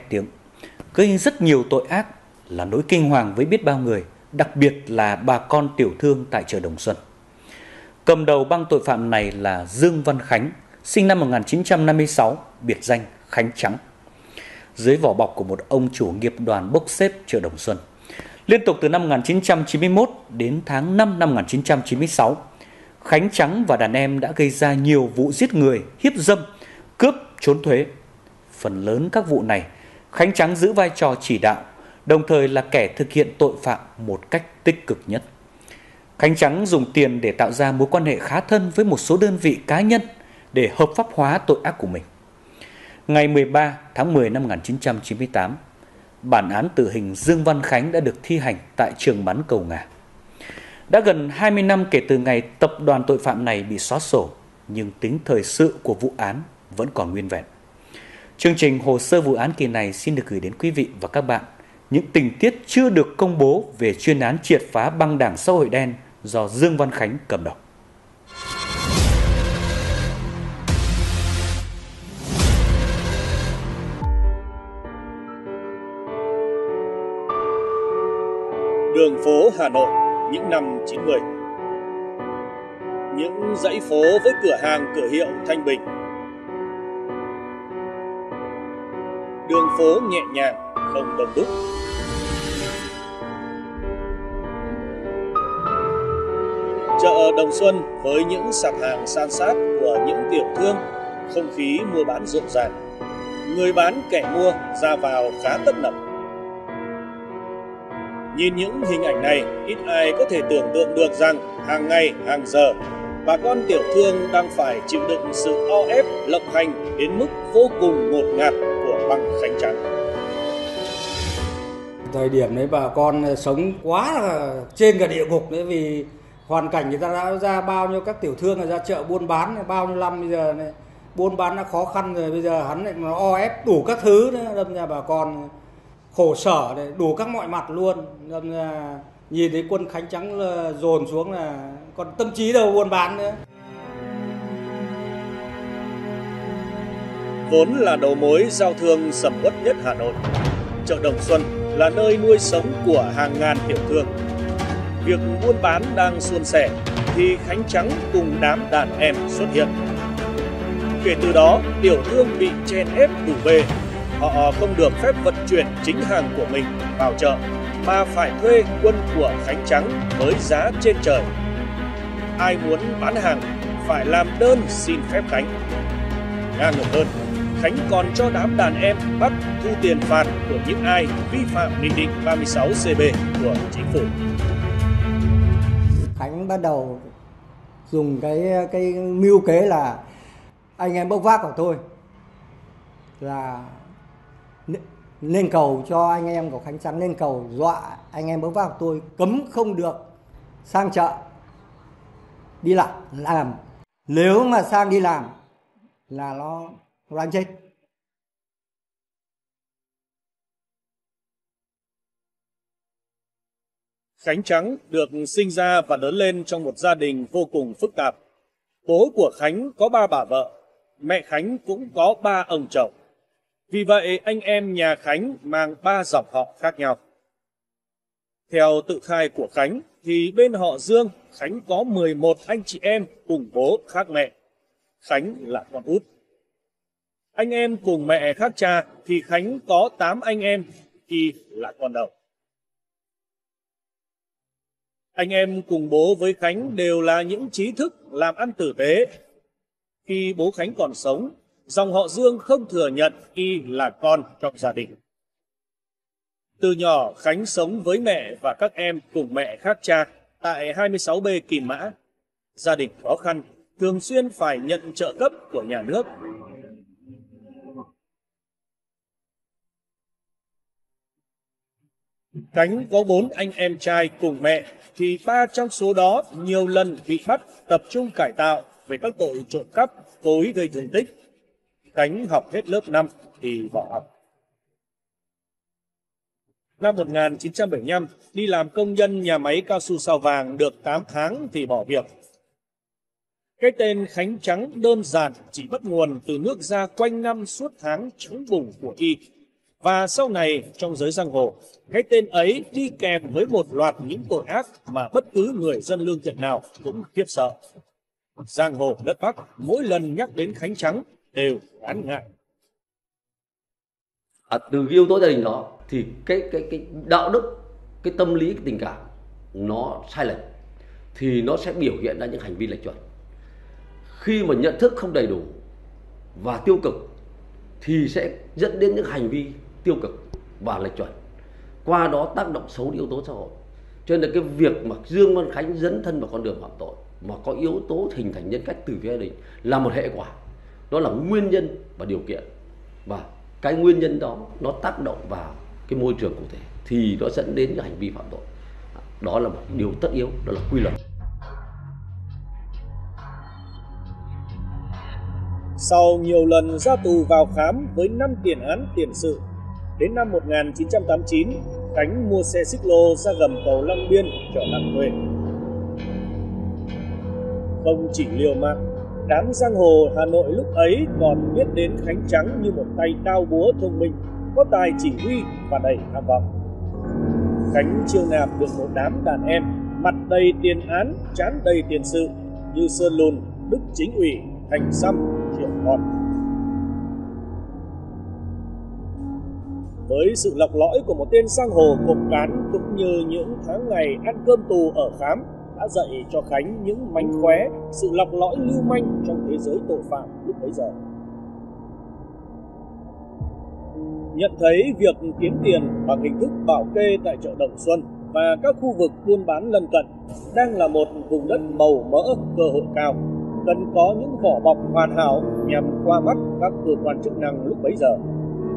tiếng, gây nên rất nhiều tội ác, là nỗi kinh hoàng với biết bao người, đặc biệt là bà con tiểu thương tại chợ Đồng Xuân. Cầm đầu băng tội phạm này là Dương Văn Khánh, sinh năm 1956, biệt danh Khánh Trắng, dưới vỏ bọc của một ông chủ nghiệp đoàn bốc xếp chợ Đồng Xuân. Liên tục từ năm 1991 đến tháng 5 năm 1996, Khánh Trắng và đàn em đã gây ra nhiều vụ giết người, hiếp dâm, cướp, trốn thuế. Phần lớn các vụ này, Khánh Trắng giữ vai trò chỉ đạo, đồng thời là kẻ thực hiện tội phạm một cách tích cực nhất. Khánh Trắng dùng tiền để tạo ra mối quan hệ khá thân với một số đơn vị cá nhân để hợp pháp hóa tội ác của mình. Ngày 13 tháng 10 năm 1998, bản án tử hình Dương Văn Khánh đã được thi hành tại trường bắn Cầu Ngà. Đã gần 20 năm kể từ ngày tập đoàn tội phạm này bị xóa sổ, nhưng tính thời sự của vụ án vẫn còn nguyên vẹn. Chương trình hồ sơ vụ án kỳ này xin được gửi đến quý vị và các bạn những tình tiết chưa được công bố về chuyên án triệt phá băng đảng xã hội đen do Dương Văn Khánh cầm đầu. Đường phố Hà Nội những năm 90. Những dãy phố với cửa hàng cửa hiệu thanh bình. Đường phố nhẹ nhàng, không đông đúc. Chợ Đồng Xuân với những sạp hàng san sát của những tiểu thương, không khí mua bán rộn ràng. Người bán kẻ mua ra vào khá tấp nập. Nhìn những hình ảnh này, ít ai có thể tưởng tượng được rằng hàng ngày, hàng giờ, bà con tiểu thương đang phải chịu đựng sự o ép, lộng hành đến mức vô cùng ngột ngạt của băng Khánh Trắng. Thời điểm đấy bà con sống quá là trên cả địa ngục đấy, vì hoàn cảnh người ta đã ra bao nhiêu các tiểu thương ra chợ buôn bán bao nhiêu năm, bây giờ này buôn bán đã khó khăn rồi, bây giờ hắn lại nó o ép đủ các thứ nữa, đâm ra bà con khổ sở này, đủ các mọi mặt luôn. Đâm ra nhìn thấy quân Khánh Trắng dồn xuống là còn tâm trí đâu buôn bán nữa. Vốn là đầu mối giao thương sầm uất nhất Hà Nội, chợ Đồng Xuân là nơi nuôi sống của hàng ngàn tiểu thương. Việc buôn bán đang suôn sẻ thì Khánh Trắng cùng đám đàn em xuất hiện. Kể từ đó, tiểu thương bị chen ép đủ bề. Họ không được phép vận chuyển chính hàng của mình vào chợ, mà phải thuê quân của Khánh Trắng với giá trên trời. Ai muốn bán hàng phải làm đơn xin phép Khánh. Ngang ngược hơn, Khánh còn cho đám đàn em bắt thu tiền phạt của những ai vi phạm Nghị định 36 CB của chính phủ. Khánh bắt đầu dùng cái mưu kế là anh em bốc vác của tôi là lên cầu cho anh em của Khánh Trắng, lên cầu dọa anh em bốc vác của tôi cấm không được sang chợ đi làm, nếu mà sang đi làm là nó đánh chết. Khánh Trắng được sinh ra và lớn lên trong một gia đình vô cùng phức tạp. Bố của Khánh có 3 bà vợ, mẹ Khánh cũng có 3 ông chồng. Vì vậy anh em nhà Khánh mang 3 dòng họ khác nhau. Theo tự khai của Khánh thì bên họ Dương, Khánh có 11 anh chị em cùng bố khác mẹ. Khánh là con út. Anh em cùng mẹ khác cha thì Khánh có 8 anh em, Y là con đầu. Anh em cùng bố với Khánh đều là những trí thức làm ăn tử tế. Khi bố Khánh còn sống, dòng họ Dương không thừa nhận Y là con trong gia đình. Từ nhỏ Khánh sống với mẹ và các em cùng mẹ khác cha tại 26B Kim Mã. Gia đình khó khăn, thường xuyên phải nhận trợ cấp của nhà nước. Khánh có 4 anh em trai cùng mẹ, thì 3 trong số đó nhiều lần bị bắt tập trung cải tạo về các tội trộm cắp, cố ý gây thương tích. Khánh học hết lớp 5 thì bỏ học. Năm 1975, đi làm công nhân nhà máy cao su Sao Vàng được 8 tháng thì bỏ việc. Cái tên Khánh Trắng đơn giản chỉ bắt nguồn từ nước da quanh năm suốt tháng trắng bùng của Y Và sau này trong giới giang hồ, cái tên ấy đi kèm với một loạt những tội ác mà bất cứ người dân lương thiện nào cũng khiếp sợ. Giang hồ đất Bắc mỗi lần nhắc đến Khánh Trắng đều ngán ngại. Từ cái yếu tố gia đình đó thì cái đạo đức, cái tâm lý, cái tình cảm nó sai lệch thì nó sẽ biểu hiện ra những hành vi lệch chuẩn. Khi mà nhận thức không đầy đủ và tiêu cực thì sẽ dẫn đến những hành vi tiêu cực và lệch chuẩn, qua đó tác động xấu đến yếu tố xã hội. Cho nên là cái việc mà Dương Văn Khánh dấn thân vào con đường phạm tội mà có yếu tố hình thành nhân cách từ phía gia đình là một hệ quả, đó là nguyên nhân và điều kiện, và cái nguyên nhân đó nó tác động vào cái môi trường cụ thể thì nó dẫn đến những hành vi phạm tội. Đó là một điều tất yếu, đó là quy luật. Sau nhiều lần ra tù vào khám với 5 tiền án tiền sự, đến năm 1989, Khánh mua xe xích lô ra gầm cầu Long Biên chở hàng thuê. Không chỉ liều mạng, đám giang hồ Hà Nội lúc ấy còn biết đến Khánh Trắng như một tay đao búa thông minh, có tài chỉ huy và đầy tham vọng. Khánh chiêu nạp được một đám đàn em mặt đầy tiền án, trán đầy tiền sự như Sơn Lùn, Đức Chính Ủy, Thành Sâm, Triệu Con. Với sự lọc lõi của một tên giang hồ cộng cán cũng như những tháng ngày ăn cơm tù ở khám đã dạy cho Khánh những mánh khóe, sự lọc lõi lưu manh trong thế giới tội phạm lúc bấy giờ. Nhận thấy việc kiếm tiền bằng hình thức bảo kê tại chợ Đồng Xuân và các khu vực buôn bán lân cận đang là một vùng đất màu mỡ, cơ hội cao, cần có những vỏ bọc hoàn hảo nhằm qua mắt các cơ quan chức năng lúc bấy giờ.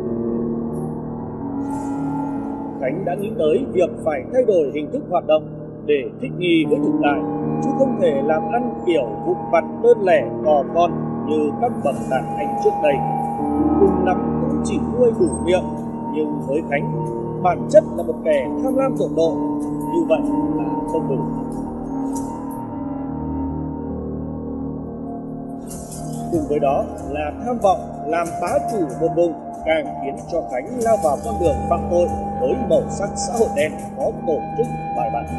Khánh đã nghĩ tới việc phải thay đổi hình thức hoạt động để thích nghi với thực tại, chứ không thể làm ăn kiểu vụn vặt đơn lẻ cò con như các bậc đàn anh trước đây. Cùng lắm cũng chỉ nuôi đủ miệng, nhưng với Khánh, bản chất là một kẻ tham lam tột độ, như vậy là không đủ. Cùng với đó là tham vọng làm bá chủ một vùng càng khiến cho Khánh lao vào con đường phạm tội với màu sắc xã hội đen có tổ chức bài bản.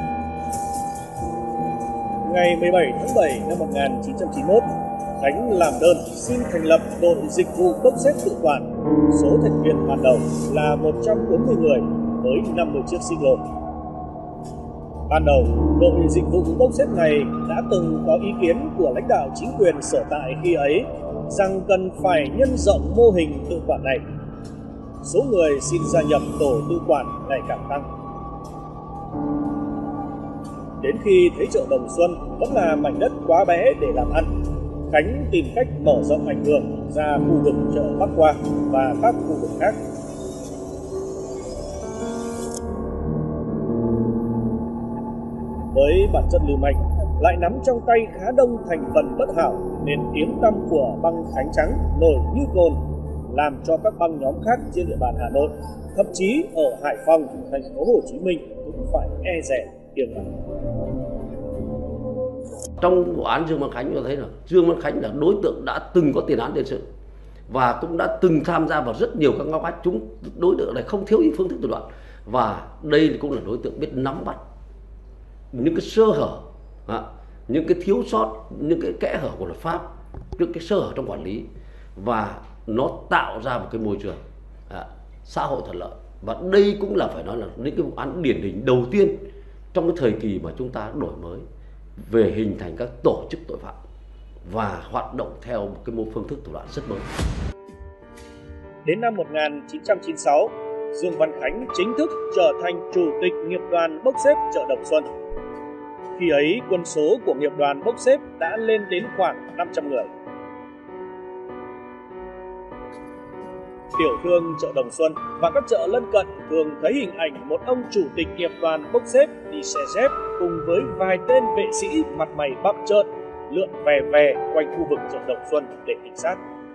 Ngày 17 tháng 7 năm 1991, Khánh làm đơn xin thành lập đội dịch vụ bốc xếp tự quản. Số thành viên ban đầu là 140 người với 50 chiếc xích lô. Ban đầu, đội dịch vụ bốc xếp này đã từng có ý kiến của lãnh đạo chính quyền sở tại khi ấy rằng cần phải nhân rộng mô hình tự quản này. Số người xin gia nhập tổ tự quản ngày càng tăng. Đến khi thấy chợ Đồng Xuân vẫn là mảnh đất quá bé để làm ăn, Khánh tìm cách mở rộng ảnh hưởng ra khu vực chợ Bắc Qua và các khu vực khác. Với bản chất lưu manh, lại nắm trong tay khá đông thành phần bất hảo, nên tiếng tăm của băng Khánh Trắng nổi như cồn, làm cho các băng nhóm khác trên địa bàn Hà Nội, thậm chí ở Hải Phòng, thành phố Hồ Chí Minh cũng phải e dè kiêng kỵ. Trong vụ án Dương Văn Khánh tôi thấy là Dương Văn Khánh là đối tượng đã từng có tiền án tiền sự và cũng đã từng tham gia vào rất nhiều các ngóc ngách. Đối tượng này không thiếu những phương thức thủ đoạn, và đây cũng là đối tượng biết nắm bắt những cái sơ hở, những cái thiếu sót, những cái kẽ hở của luật pháp, những cái sơ hở trong quản lý, và nó tạo ra một cái môi trường xã hội thuận lợi. Và đây cũng là phải nói là những cái vụ án điển hình đầu tiên trong cái thời kỳ mà chúng ta đổi mới về hình thành các tổ chức tội phạm và hoạt động theo một cái phương thức thủ đoạn rất mới. Đến năm 1996, Dương Văn Khánh chính thức trở thành chủ tịch nghiệp đoàn bốc xếp chợ Đồng Xuân. Khi ấy, quân số của nghiệp đoàn bốc xếp đã lên đến khoảng 500 người. Tiểu thương chợ Đồng Xuân và các chợ lân cận thường thấy hình ảnh một ông chủ tịch nghiệp đoàn bốc xếp đi xe dép cùng với vài tên vệ sĩ mặt mày bặm trợn lượn về quanh khu vực chợ Đồng Xuân để cảnh sát.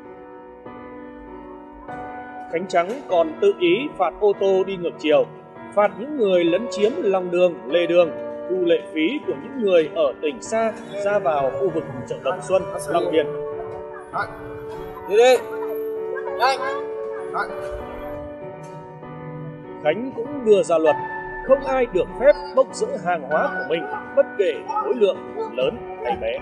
Khánh Trắng còn tự ý phạt ô tô đi ngược chiều, phạt những người lấn chiếm lòng đường, lề đường, thu lệ phí của những người ở tỉnh xa ra vào khu vực chợ Đồng Xuân, Long Biên. Đi đi. Nhanh. Khánh cũng đưa ra luật không ai được phép bốc rỡ hàng hóa của mình bất kể khối lượng lớn hay bé.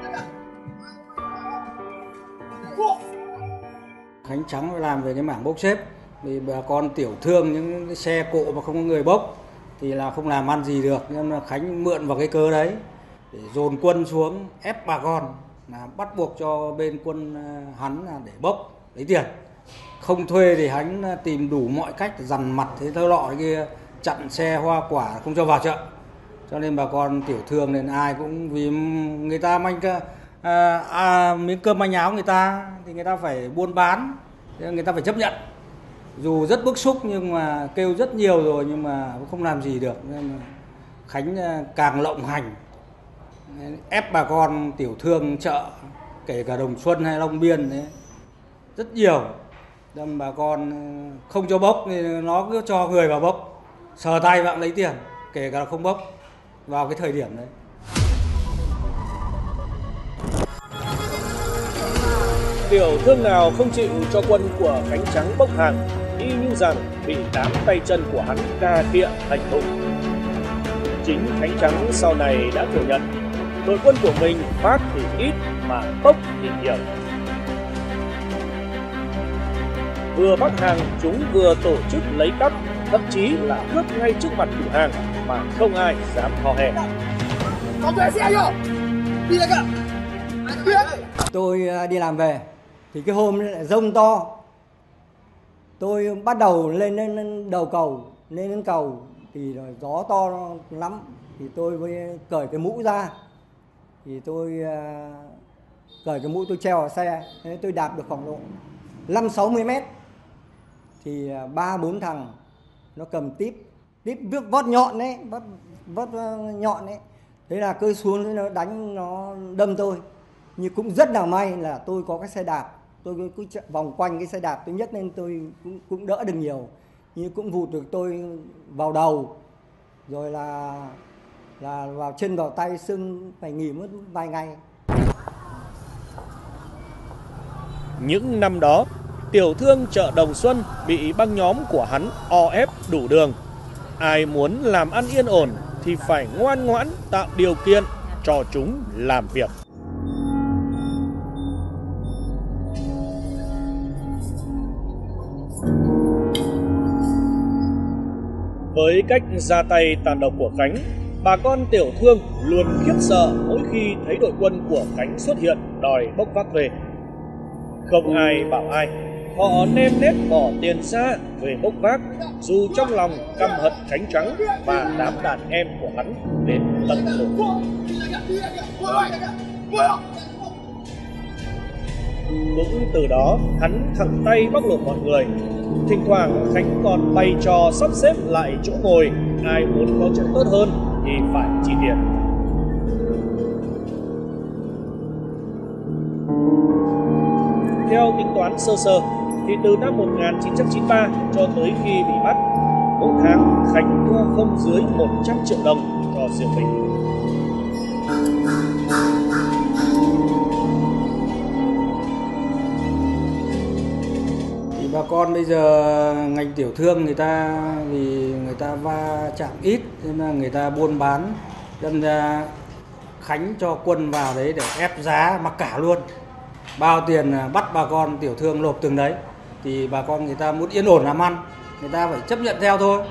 Khánh Trắng phải làm về cái mảng bốc xếp, vì bà con tiểu thương những cái xe cộ mà không có người bốc thì là không làm ăn gì được, nên là Khánh mượn vào cái cơ đấy để dồn quân xuống ép bà con, là bắt buộc cho bên quân hắn là để bốc lấy tiền. Không thuê thì hắn tìm đủ mọi cách dằn mặt thế thơ lọ kia, chặn xe hoa quả không cho vào chợ. Cho nên bà con tiểu thương nên ai cũng vì người ta miếng cơm manh áo người ta thì người ta phải buôn bán, người ta phải chấp nhận. Dù rất bức xúc nhưng mà kêu rất nhiều rồi nhưng mà không làm gì được, nên Khánh càng lộng hành ép bà con tiểu thương chợ kể cả Đồng Xuân hay Long Biên đấy rất nhiều. Đâm bà con không cho bốc thì nó cứ cho người vào bốc, sờ tay bạn lấy tiền kể cả không bốc vào cái thời điểm đấy. Tiểu thương nào không chịu cho quân của Khánh Trắng bốc hàng, y như rằng bị đám tay chân của hắn cà khịa hành hung. Chính Khánh Trắng sau này đã thừa nhận đội quân của mình phát thì ít mà bốc thì nhiều. Vừa bắt hàng chúng vừa tổ chức lấy cắp, thậm chí là cướp ngay trước mặt chủ hàng mà không ai dám hò hè. Tôi đi làm về thì cái hôm rông to, tôi bắt đầu lên đầu cầu, lên đến cầu thì gió to lắm, thì tôi mới cởi cái mũ ra, thì tôi cởi cái mũ tôi treo vào xe, thế tôi đạp được khoảng độ 50-60 mét thì 3-4 thằng nó cầm típ vót nhọn đấy, vót nhọn đấy, thế là cứ xuống nó đánh, nó đâm tôi. Nhưng cũng rất là may là tôi có cái xe đạp, tôi cứ vòng quanh cái xe đạp tôi nhấc lên, tôi cũng đỡ được nhiều, nhưng cũng vụt được tôi vào đầu, rồi là vào chân vào tay, sưng phải nghỉ mất vài ngày. Những năm đó, tiểu thương chợ Đồng Xuân bị băng nhóm của hắn o ép đủ đường. Ai muốn làm ăn yên ổn thì phải ngoan ngoãn tạo điều kiện cho chúng làm việc. Với cách ra tay tàn độc của Khánh, bà con tiểu thương luôn khiếp sợ mỗi khi thấy đội quân của Khánh xuất hiện đòi bốc vác về. Không ai bảo ai, họ nêm nếp bỏ tiền ra về bốc vác, dù trong lòng căm hận Khánh Trắng và đám đàn em của hắn đến tận cùng. Cũng từ đó hắn thẳng tay bóc lột mọi người. Thỉnh thoảng Khánh còn bày trò sắp xếp lại chỗ ngồi, ai muốn có chỗ tốt hơn thì phải chi tiền. Theo tính toán sơ sơ thì từ năm 1993 cho tới khi bị bắt, mỗi tháng Khánh thu không dưới 100 triệu đồng cho riêng mình. Bà con bây giờ ngành tiểu thương người ta vì người ta va chạm ít nên là người ta buôn bán, nên ra Khánh cho quân vào đấy để ép giá mặc cả luôn, bao tiền bắt bà con tiểu thương nộp từng đấy, thì bà con người ta muốn yên ổn làm ăn, người ta phải chấp nhận theo thôi.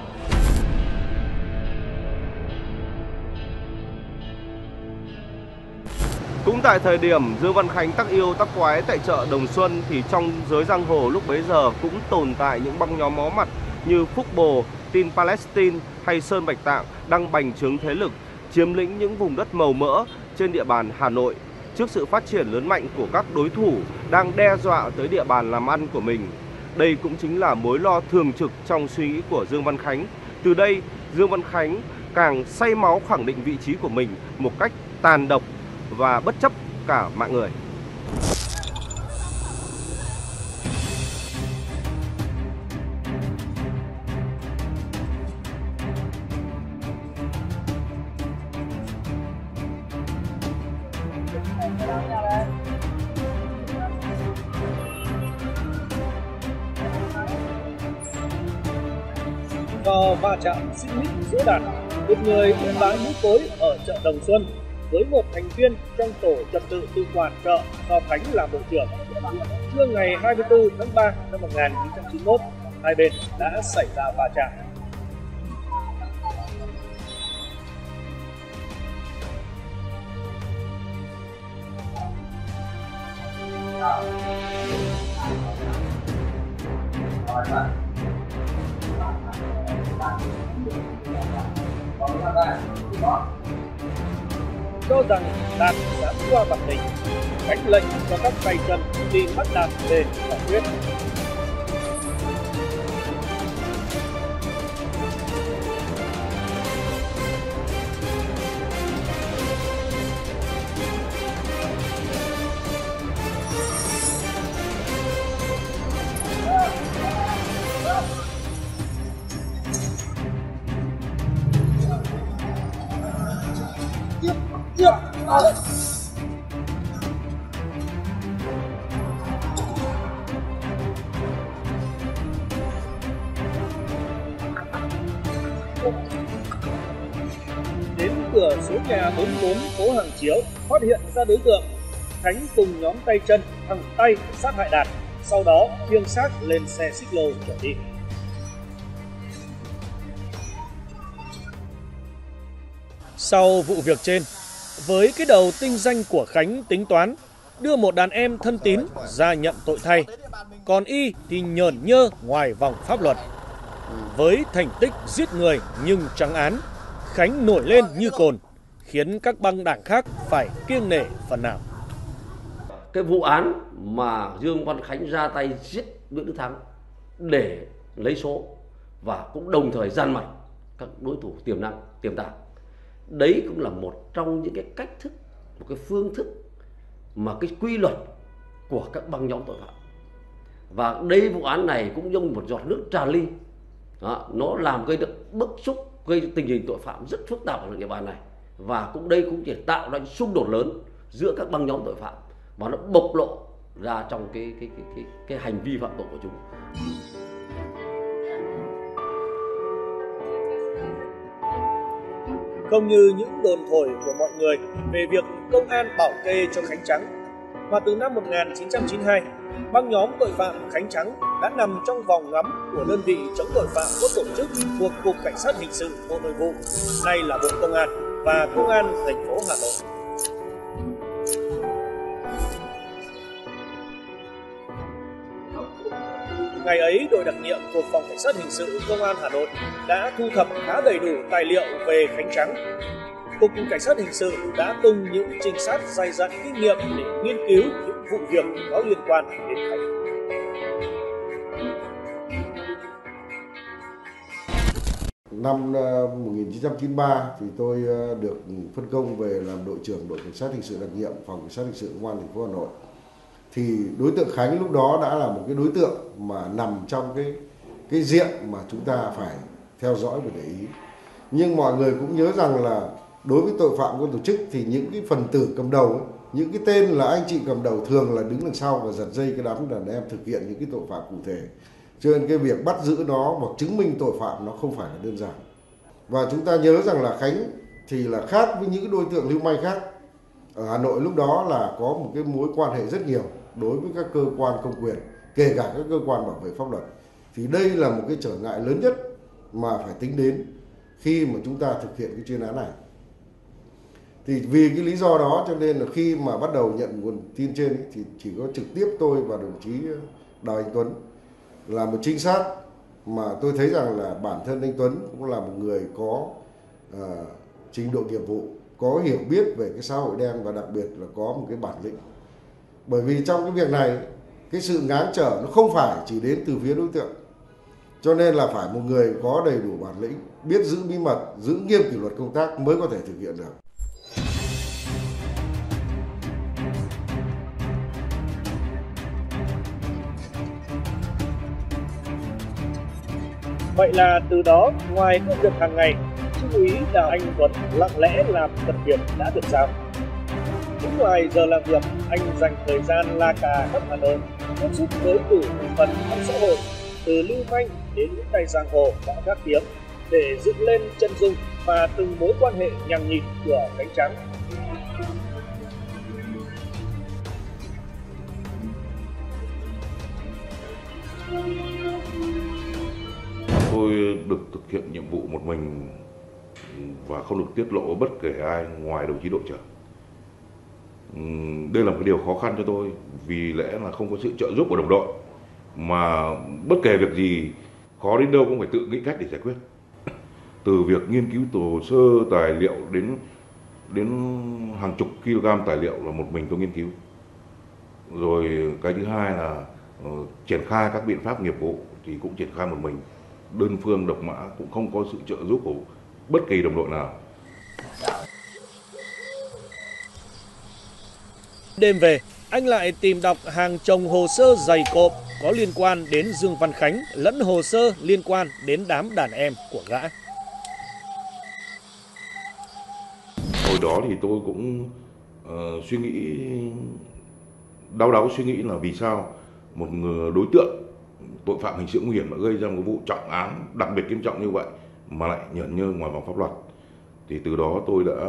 Cũng tại thời điểm Dương Văn Khánh tắc yêu tắc quái tại chợ Đồng Xuân thì trong giới giang hồ lúc bấy giờ cũng tồn tại những băng nhóm máu mặt như Phúc Bồ, Tin Palestine hay Sơn Bạch Tạng đang bành trướng thế lực, chiếm lĩnh những vùng đất màu mỡ trên địa bàn Hà Nội trước sự phát triển lớn mạnh của các đối thủ đang đe dọa tới địa bàn làm ăn của mình. Đây cũng chính là mối lo thường trực trong suy nghĩ của Dương Văn Khánh. Từ đây, Dương Văn Khánh càng say máu khẳng định vị trí của mình một cách tàn độc và bất chấp cả mạng người. do va chạm xích mích giữa đàn một người buôn bán mũ cối ở chợ Đồng Xuân với một thành viên trong tổ trật tự tự quản chợ do Khánh làm đội trưởng. Trưa ngày 24 tháng 3 năm 1991, hai bên đã xảy ra va chạm. Cho rằng Đạt đã qua mặt mình, Khánh lệnh cho các tay chân đi bắt Đạt về giải quyết. Đến cửa số nhà 44 phố Hàng Chiếu, phát hiện ra đối tượng, Khánh cùng nhóm tay chân thẳng tay sát hại Đạt, sau đó khiêng xác lên xe xích lô trở đi. Sau vụ việc trên, với cái đầu tinh danh của Khánh tính toán đưa một đàn em thân tín ra nhận tội thay, còn y thì nhởn nhơ ngoài vòng pháp luật. Với thành tích giết người nhưng trắng án, Khánh nổi lên như cồn, khiến các băng đảng khác phải kiêng nể phần nào. Cái vụ án mà Dương Văn Khánh ra tay giết Nguyễn Đức Thắng để lấy số và cũng đồng thời gian mặt các đối thủ tiềm năng, tiềm tàng. Đấy cũng là một trong những cái cách thức, một cái phương thức mà cái quy luật của các băng nhóm tội phạm. Và đây vụ án này cũng giống một giọt nước tràn ly. Đó, nó làm gây được bức xúc, gây tình hình tội phạm rất phức tạp ở địa bàn này. Và đây cũng chỉ tạo ra xung đột lớn giữa các băng nhóm tội phạm và nó bộc lộ ra trong cái hành vi phạm tội của chúng. Không như những đồn thổi của mọi người về việc công an bảo kê cho Khánh Trắng, mà từ năm 1992, băng nhóm tội phạm Khánh Trắng đã nằm trong vòng ngắm của đơn vị chống tội phạm có tổ chức thuộc Cục Cảnh sát Hình sự Bộ Nội vụ, nay là Bộ Công an và Công an thành phố Hà Nội. Ngày ấy, đội đặc nhiệm của Phòng Cảnh sát Hình sự Công an Hà Nội đã thu thập khá đầy đủ tài liệu về Khánh Trắng. Cục Cảnh sát Hình sự đã tung những trinh sát dày dặn kinh nghiệm để nghiên cứu những vụ việc có liên quan đến Khánh. Năm 1993 thì tôi được phân công về làm đội trưởng đội cảnh sát hình sự đặc nhiệm Phòng Cảnh sát Hình sự Công an thành phố Hà Nội. Thì đối tượng Khánh lúc đó đã là một cái đối tượng mà nằm trong cái diện mà chúng ta phải theo dõi và để ý. Nhưng mọi người cũng nhớ rằng là đối với tội phạm có tổ chức thì những cái phần tử cầm đầu ấy, những cái tên là anh chị cầm đầu thường là đứng đằng sau và giật dây cái đám đàn em thực hiện những cái tội phạm cụ thể. Cho nên cái việc bắt giữ nó hoặc chứng minh tội phạm nó không phải là đơn giản. Và chúng ta nhớ rằng là Khánh thì là khác với những đối tượng lưu manh khác. Ở Hà Nội lúc đó là có một cái mối quan hệ rất nhiều đối với các cơ quan công quyền, kể cả các cơ quan bảo vệ pháp luật. Thì đây là một cái trở ngại lớn nhất mà phải tính đến khi mà chúng ta thực hiện cái chuyên án này. Thì vì cái lý do đó cho nên là khi mà bắt đầu nhận nguồn tin trên ấy, thì chỉ có trực tiếp tôi và đồng chí Đào Anh Tuấn là một trinh sát mà tôi thấy rằng là bản thân anh Tuấn cũng là một người có trình độ nghiệp vụ, có hiểu biết về cái xã hội đen và đặc biệt là có một cái bản lĩnh. Bởi vì trong cái việc này cái sự ngáng trở nó không phải chỉ đến từ phía đối tượng, cho nên là phải một người có đầy đủ bản lĩnh, biết giữ bí mật, giữ nghiêm kỷ luật công tác mới có thể thực hiện được. Vậy là từ đó, ngoài công việc hàng ngày, Trung úy Đào Anh Tuấn lặng lẽ làm phần việc đã được giao. Cũng ngoài giờ làm việc, anh dành thời gian la cà khắp Hà Nội, tiếp xúc với đủ thành phần trong xã hội từ lưu manh đến những tay giang hồ đã gác kiếm để dựng lên chân dung và từng mối quan hệ nhằng nhịt của Khánh Trắng. Tôi được thực hiện nhiệm vụ một mình và không được tiết lộ bất kể ai ngoài đồng chí đội trưởng. Đây là một cái điều khó khăn cho tôi vì lẽ là không có sự trợ giúp của đồng đội, mà bất kể việc gì khó đến đâu cũng phải tự nghĩ cách để giải quyết. Từ việc nghiên cứu hồ sơ tài liệu đến hàng chục kg tài liệu là một mình tôi nghiên cứu. Rồi cái thứ hai là triển khai các biện pháp nghiệp vụ thì cũng triển khai một mình, đơn phương độc mã, cũng không có sự trợ giúp của bất kỳ đồng đội nào. Đêm về, anh lại tìm đọc hàng chồng hồ sơ dày cộp có liên quan đến Dương Văn Khánh lẫn hồ sơ liên quan đến đám đàn em của gã. Hồi đó thì tôi cũng suy nghĩ, đau đáu suy nghĩ là vì sao một đối tượng tội phạm hình sự nguy hiểm đã gây ra một vụ trọng án đặc biệt nghiêm trọng như vậy mà lại nhởn nhơ ngoài vòng pháp luật. Thì từ đó tôi đã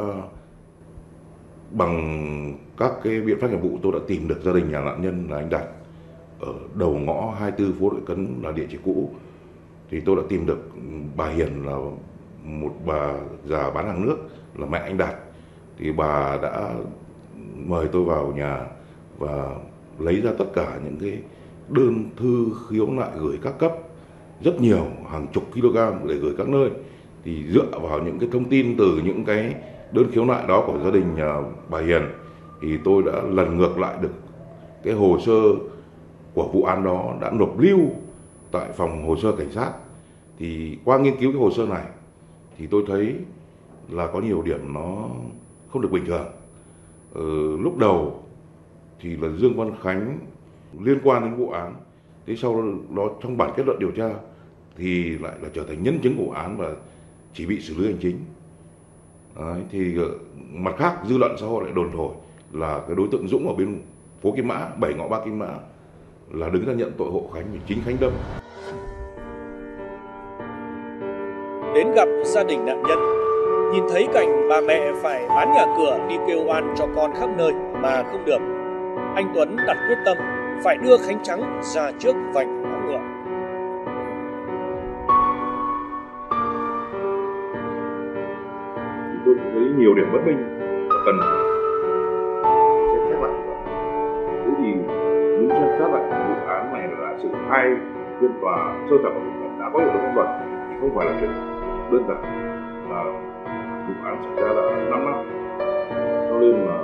bằng các cái biện pháp nghiệp vụ tôi đã tìm được gia đình nhà nạn nhân là anh Đạt ở đầu ngõ 24 phố Đội Cấn là địa chỉ cũ. Thì tôi đã tìm được bà Hiền là một bà già bán hàng nước là mẹ anh Đạt. Thì bà đã mời tôi vào nhà và lấy ra tất cả những cái đơn thư khiếu nại gửi các cấp rất nhiều, hàng chục kg để gửi các nơi. Thì dựa vào những cái thông tin từ những cái đơn khiếu nại đó của gia đình bà Hiền thì tôi đã lần ngược lại được cái hồ sơ của vụ án đó đã nộp lưu tại phòng hồ sơ cảnh sát. Thì qua nghiên cứu cái hồ sơ này thì tôi thấy là có nhiều điểm nó không được bình thường. Lúc đầu thì là Dương Văn Khánh liên quan đến vụ án, thế sau đó trong bản kết luận điều tra thì lại là trở thành nhân chứng của vụ án và chỉ bị xử lý hành chính. Đấy, thì mặt khác dư luận xã hội lại đồn thổi là cái đối tượng Dũng ở bên phố Kim Mã, 7 ngõ 3 Kim Mã là đứng ra nhận tội hộ Khánh vì chính Khánh đâm. Đến gặp gia đình nạn nhân, nhìn thấy cảnh bà mẹ phải bán nhà cửa đi kêu oan cho con khắp nơi mà không được, anh Tuấn đặt quyết tâm phải đưa Khánh Trắng ra trước vành móng ngựa. Tôi thấy nhiều điểm bất minh và cần xem xét lại. Thế thì muốn xem xét lại vụ án này là sự hai phiên tòa sơ thẩm đã có hiệu lực pháp luật thì không phải là chuyện đơn giản, là vụ án xảy ra đã 5 năm, cho nên là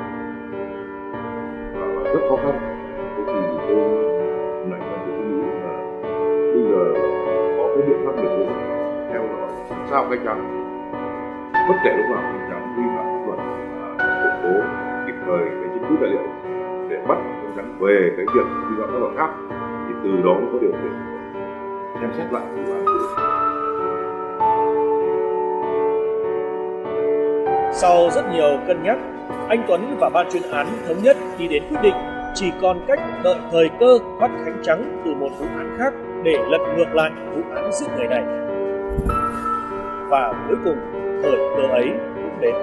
rất khó khăn. Thế thì tôi nảy ra cái nghĩ là bây giờ có cái biện pháp nghiệp vụ theo dõi sao Khánh Trắng, bất kể lúc nào Khánh Trắng vi phạm pháp luật khởi tố kịp thời cái chứng cứ tài liệu để bắt Khánh Trắng về cái việc vi phạm pháp luật khác, thì từ đó mới có điều kiện xem xét lại vụ án. Sau rất nhiều cân nhắc, anh Tuấn và ban chuyên án thống nhất đi đến quyết định chỉ còn cách đợi thời cơ bắt Khánh Trắng từ một vụ án khác để lật ngược lại vụ án giết người này. Và cuối cùng, thời cơ ấy cũng đến.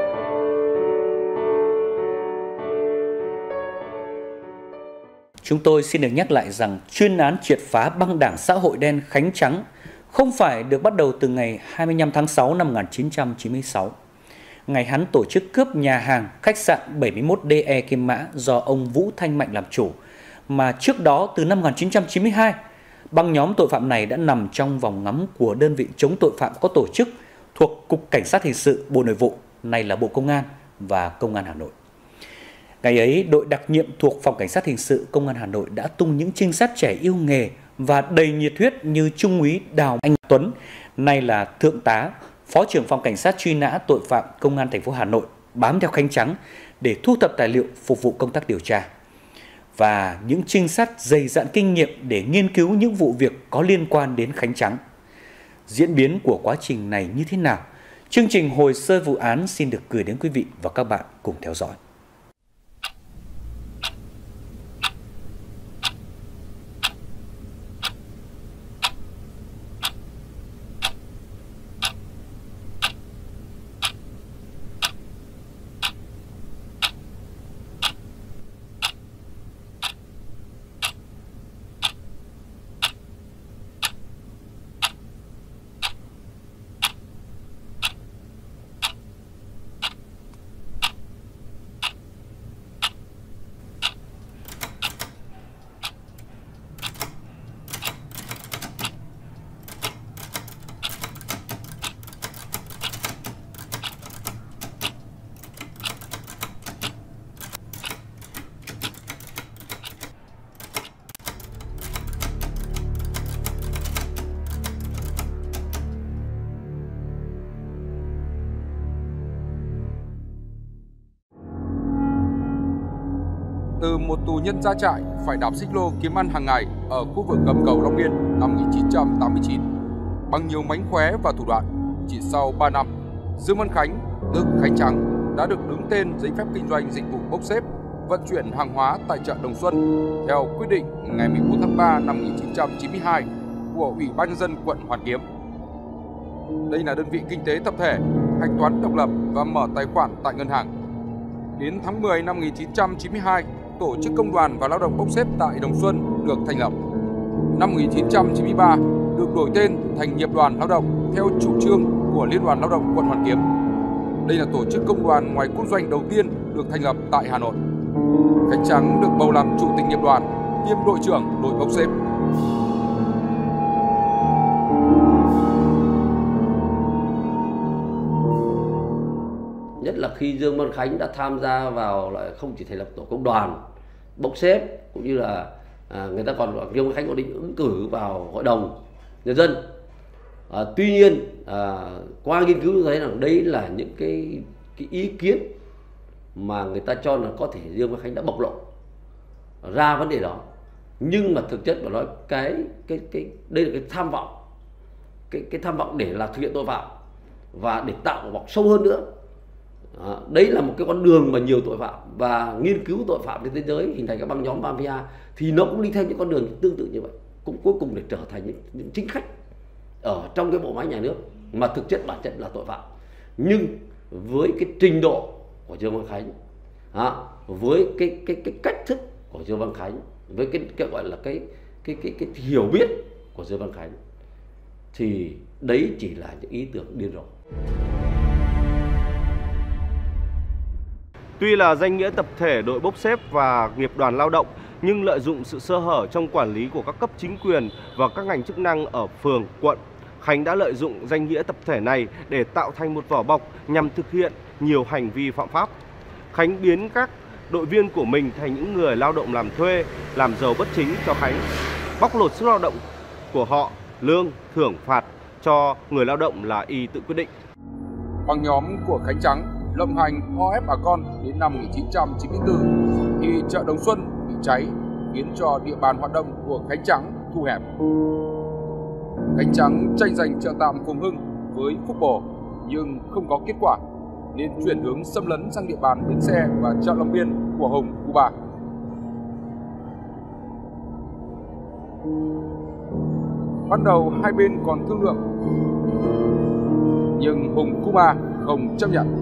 Chúng tôi xin được nhắc lại rằng chuyên án triệt phá băng đảng xã hội đen Khánh Trắng không phải được bắt đầu từ ngày 25 tháng 6 năm 1996. Ngày hắn tổ chức cướp nhà hàng khách sạn 71DE Kim Mã do ông Vũ Thanh Mạnh làm chủ, mà trước đó từ năm 1992, băng nhóm tội phạm này đã nằm trong vòng ngắm của đơn vị chống tội phạm có tổ chức thuộc Cục Cảnh sát Hình sự Bộ Nội vụ, nay là Bộ Công an và Công an Hà Nội. Ngày ấy, đội đặc nhiệm thuộc Phòng Cảnh sát Hình sự Công an Hà Nội đã tung những trinh sát trẻ yêu nghề và đầy nhiệt huyết như Trung úy Đào Anh Tuấn, nay là Thượng tá, Phó trưởng Phòng Cảnh sát truy nã tội phạm Công an thành phố Hà Nội, bám theo Khánh Trắng để thu thập tài liệu phục vụ công tác điều tra. Và những trinh sát dày dạn kinh nghiệm để nghiên cứu những vụ việc có liên quan đến Khánh Trắng. Diễn biến của quá trình này như thế nào? Chương trình Hồ sơ vụ án xin được gửi đến quý vị và các bạn cùng theo dõi. từ một tù nhân ra trại phải đạp xích lô kiếm ăn hàng ngày ở khu vực gầm cầu Long Biên năm 1989. Bằng nhiều mánh khóe và thủ đoạn, chỉ sau 3 năm, Dương Văn Khánh, tức Khánh Trắng, đã được đứng tên giấy phép kinh doanh dịch vụ bốc xếp vận chuyển hàng hóa tại chợ Đồng Xuân theo quyết định ngày 14 tháng 3 năm 1992 của Ủy ban nhân dân quận Hoàn Kiếm. Đây là đơn vị kinh tế tập thể, hạch toán độc lập và mở tài khoản tại ngân hàng. Đến tháng 10 năm 1992, Tổ chức Công đoàn và Lao động bốc xếp tại Đồng Xuân được thành lập. Năm 1993 được đổi tên thành Nghiệp đoàn Lao động theo chủ trương của Liên đoàn Lao động quận Hoàn Kiếm. Đây là tổ chức công đoàn ngoài quốc doanh đầu tiên được thành lập tại Hà Nội. Khánh Trắng được bầu làm chủ tịch nghiệp đoàn, kiêm đội trưởng đội bốc xếp. Nhất là khi Dương Văn Khánh đã tham gia vào lại không chỉ thành lập tổ công đoàn bốc xếp, cũng như là người ta còn Dương Văn Khánh có định ứng cử vào hội đồng nhân dân. Tuy nhiên qua nghiên cứu thấy rằng đây là những cái ý kiến mà người ta cho là có thể Dương Văn Khánh đã bộc lộ ra vấn đề đó, nhưng mà thực chất mà nói đây là cái tham vọng, cái tham vọng để là thực hiện tội phạm và để tạo vỏ bọc sâu hơn nữa. Đấy là một cái con đường mà nhiều tội phạm và nghiên cứu tội phạm trên thế giới hình thành các băng nhóm mafia thì nó cũng đi theo những con đường tương tự như vậy, cũng cuối cùng để trở thành những chính khách ở trong cái bộ máy nhà nước mà thực chất bản chất là tội phạm. Nhưng với cái trình độ của Dương Văn Khánh, với cái cách thức của Dương Văn Khánh, với cái gọi là cái hiểu biết của Dương Văn Khánh, thì đấy chỉ là những ý tưởng điên rồ. Tuy là danh nghĩa tập thể đội bốc xếp và nghiệp đoàn lao động, nhưng lợi dụng sự sơ hở trong quản lý của các cấp chính quyền và các ngành chức năng ở phường, quận, Khánh đã lợi dụng danh nghĩa tập thể này để tạo thành một vỏ bọc nhằm thực hiện nhiều hành vi phạm pháp. Khánh biến các đội viên của mình thành những người lao động làm thuê, làm giàu bất chính cho Khánh, bóc lột sức lao động của họ, lương, thưởng, phạt cho người lao động là y tự quyết định. Băng nhóm của Khánh Trắng lộng hành o ép bà con đến năm 1994 thì chợ Đồng Xuân bị cháy, khiến cho địa bàn hoạt động của Khánh Trắng thu hẹp. Khánh Trắng tranh giành chợ tạm Phùng Hưng với Phúc Bồ nhưng không có kết quả, nên chuyển hướng xâm lấn sang địa bàn Bến Xe và chợ Long Biên của Hùng, Cuba. Ban đầu hai bên còn thương lượng, nhưng Hùng, Cuba không chấp nhận.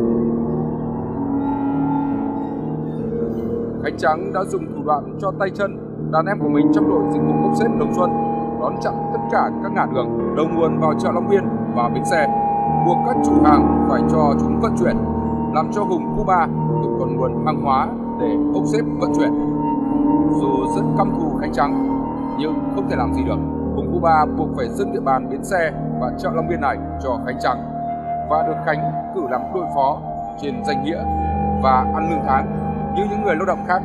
Khánh Trắng đã dùng thủ đoạn cho tay chân đàn em của mình trong đội dịch vụ bốc xếp Đồng Xuân đón chặn tất cả các ngã đường đầu nguồn vào chợ Long Biên và Bến Xe, buộc các chủ hàng phải cho chúng vận chuyển, làm cho Hùng, Cuba không còn nguồn hàng hóa để bốc xếp vận chuyển. Dù rất căm thù Khánh Trắng nhưng không thể làm gì được, Hùng, Cuba buộc phải dâng địa bàn Bến Xe và chợ Long Biên này cho Khánh Trắng và được Khánh cử làm đội phó trên danh nghĩa và ăn lương tháng như những người lao động khác.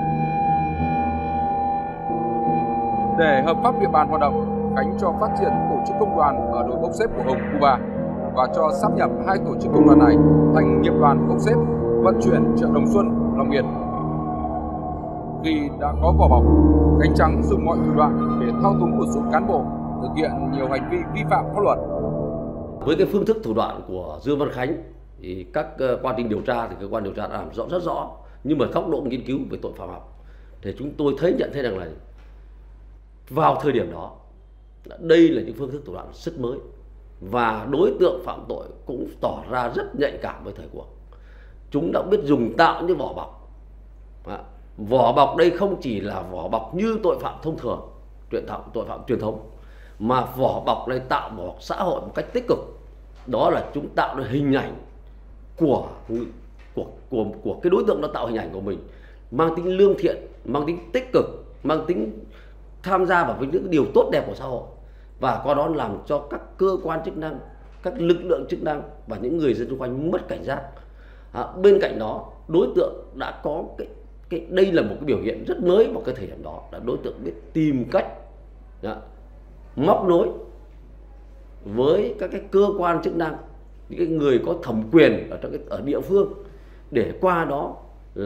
Để hợp pháp địa bàn hoạt động, Khánh cho phát triển tổ chức công đoàn ở đội bốc xếp của Hùng, Cuba và cho sáp nhập hai tổ chức công đoàn này thành nghiệp đoàn bốc xếp vận chuyển chợ Đồng Xuân, Long Biên. Khi đã có vỏ bọc, Khánh Trắng dùng mọi thủ đoạn để thao túng một số cán bộ thực hiện nhiều hành vi vi phạm pháp luật. Với cái phương thức thủ đoạn của Dương Văn Khánh thì các quá trình điều tra thì cơ quan điều tra đã làm rõ rất rõ, nhưng mà góc độ nghiên cứu về tội phạm học thì chúng tôi nhận thấy rằng là vào thời điểm đó đây là những phương thức thủ đoạn rất mới và đối tượng phạm tội cũng tỏ ra rất nhạy cảm với thời cuộc. Chúng đã biết dùng tạo những vỏ bọc. Vỏ bọc đây không chỉ là vỏ bọc như tội phạm thông thường, tội phạm truyền thống, mà vỏ bọc này tạo vỏ bọc xã hội một cách tích cực. Đó là chúng tạo được hình ảnh của cái đối tượng đã tạo hình ảnh của mình mang tính lương thiện, mang tính tích cực, mang tính tham gia vào những điều tốt đẹp của xã hội, và qua đó làm cho các cơ quan chức năng, các lực lượng chức năng và những người dân xung quanh mất cảnh giác. Bên cạnh đó, đối tượng đã có đây là một cái biểu hiện rất mới vào cái thời điểm đó, là đối tượng biết tìm cách móc nối với các cái cơ quan chức năng, những cái người có thẩm quyền ở địa phương, để qua đó là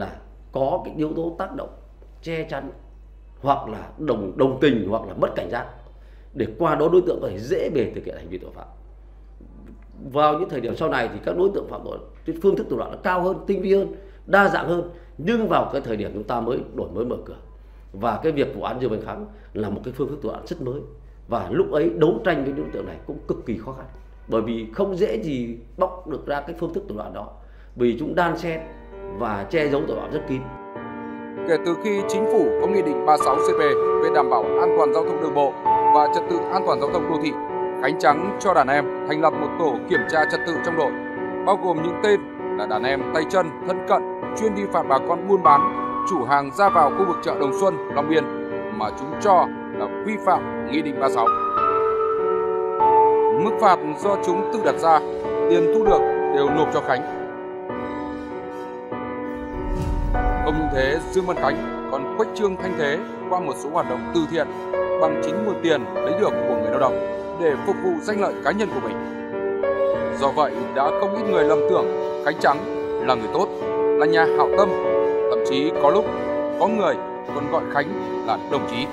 có cái yếu tố tác động che chắn hoặc là đồng tình hoặc là mất cảnh giác, để qua đó đối tượng có thể dễ bề thực hiện hành vi tội phạm. Vào những thời điểm sau này thì các đối tượng phạm tội cái phương thức thủ đoạn nó cao hơn, tinh vi hơn, đa dạng hơn, nhưng vào cái thời điểm chúng ta mới đổi mới mở cửa, và cái việc vụ án Dương Văn Khánh là một cái phương thức thủ đoạn rất mới, và lúc ấy đấu tranh với đối tượng này cũng cực kỳ khó khăn, bởi vì không dễ gì bóc được ra cái phương thức thủ đoạn đó, vì chúng đan xen và che giấu tội phạm rất kín. Kể từ khi Chính phủ có Nghị định 36 CP về đảm bảo an toàn giao thông đường bộ và trật tự an toàn giao thông đô thị, Khánh Trắng cho đàn em thành lập một tổ kiểm tra trật tự trong đội, bao gồm những tên là đàn em tay chân thân cận, chuyên đi phạt bà con buôn bán, chủ hàng ra vào khu vực chợ Đồng Xuân, Long Biên mà chúng cho là vi phạm Nghị định 36. Mức phạt do chúng tự đặt ra, tiền thu được đều nộp cho Khánh. Không những thế, Dương Văn Khánh còn khuếch trương thanh thế qua một số hoạt động từ thiện bằng chính nguồn tiền lấy được của người lao động để phục vụ danh lợi cá nhân của mình. Do vậy đã không ít người lầm tưởng Khánh Trắng là người tốt, là nhà hảo tâm, thậm chí có lúc có người còn gọi Khánh là đồng chí.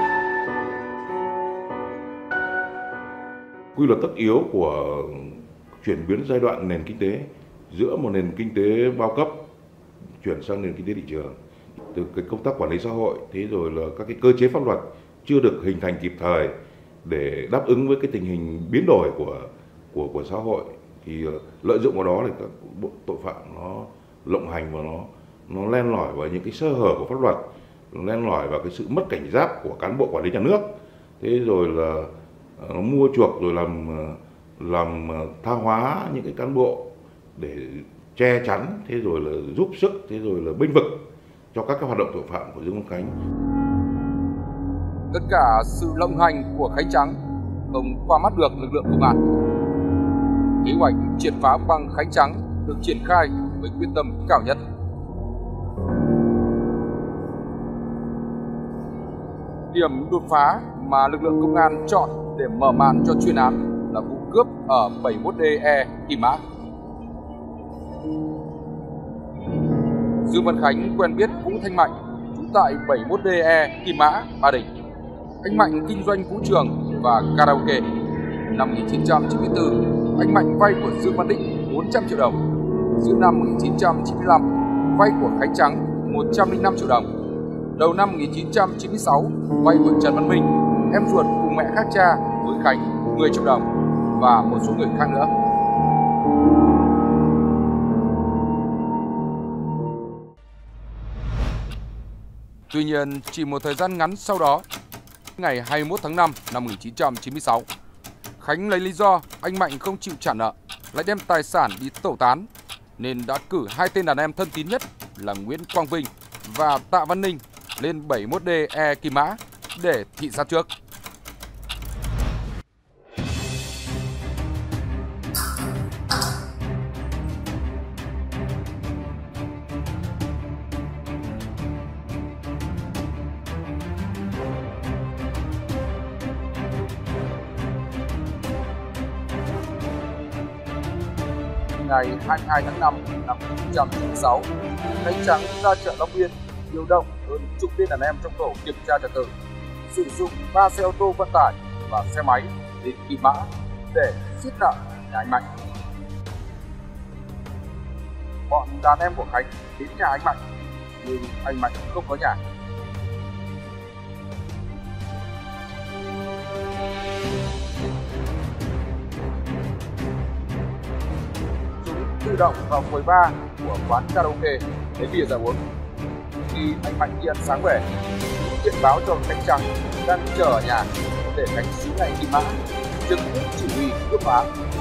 Quy luật tất yếu của chuyển biến giai đoạn nền kinh tế giữa một nền kinh tế bao cấp chuyển sang nền kinh tế thị trường, từ cái công tác quản lý xã hội, thế rồi là các cái cơ chế pháp luật chưa được hình thành kịp thời để đáp ứng với cái tình hình biến đổi của xã hội, thì lợi dụng vào đó thì các tội phạm nó lộng hành và nó len lỏi vào những cái sơ hở của pháp luật, len lỏi vào cái sự mất cảnh giác của cán bộ quản lý nhà nước, thế rồi là nó mua chuộc rồi làm tha hóa những cái cán bộ để che chắn, thế rồi là giúp sức, thế rồi là bênh vực cho các cái hoạt động tội phạm của Dương Văn Khánh. Tất cả sự lộng hành của Khánh Trắng không qua mắt được lực lượng công an. Kế hoạch triệt phá băng Khánh Trắng được triển khai với quyết tâm cao nhất. Điểm đột phá mà lực lượng công an chọn để mở màn cho chuyên án là vụ cướp ở 71DE Kim Mã. Dương Văn Khánh quen biết Vũ Thanh Mạnh, trú tại 71DE Kim Mã, Ba Đình. Anh Mạnh kinh doanh vũ trường và karaoke. Năm 1994, anh Mạnh vay của Dương Văn Định 400 triệu đồng. Giữa năm 1995, vay của Khánh Trắng 105 triệu đồng. Đầu năm 1996, vay của Trần Văn Minh, em ruột cùng mẹ khác cha, với Khánh 10 triệu đồng và một số người khác nữa. Tuy nhiên, chỉ một thời gian ngắn sau đó, ngày 21 tháng 5 năm 1996, Khánh lấy lý do anh Mạnh không chịu trả nợ, lại đem tài sản đi tẩu tán, nên đã cử hai tên đàn em thân tín nhất là Nguyễn Quang Vinh và Tạ Văn Ninh lên 71DE Kim Mã để thị sát trước. Ngày 22 tháng 5 năm 1996, Khánh Trắng ra chợ Long Biên điều động hơn chục tên đàn em trong tổ kiểm tra trật tự, sử dụng 3 xe ô tô vận tải và xe máy đến Kim Mã để xiết nợ nhà anh Mạnh. Bọn đàn em của Khánh đến nhà anh Mạnh, nhưng anh Mạnh không có nhà. Tự động vào quầy bar của quán karaoke lấy bia ra uống. Khi anh Mạnh đi ăn sáng về, điện báo cho Khánh Trắng đang chờ ở nhà để Khánh xuống ngay Kim Mã trực tiếp chỉ huy cướp phá.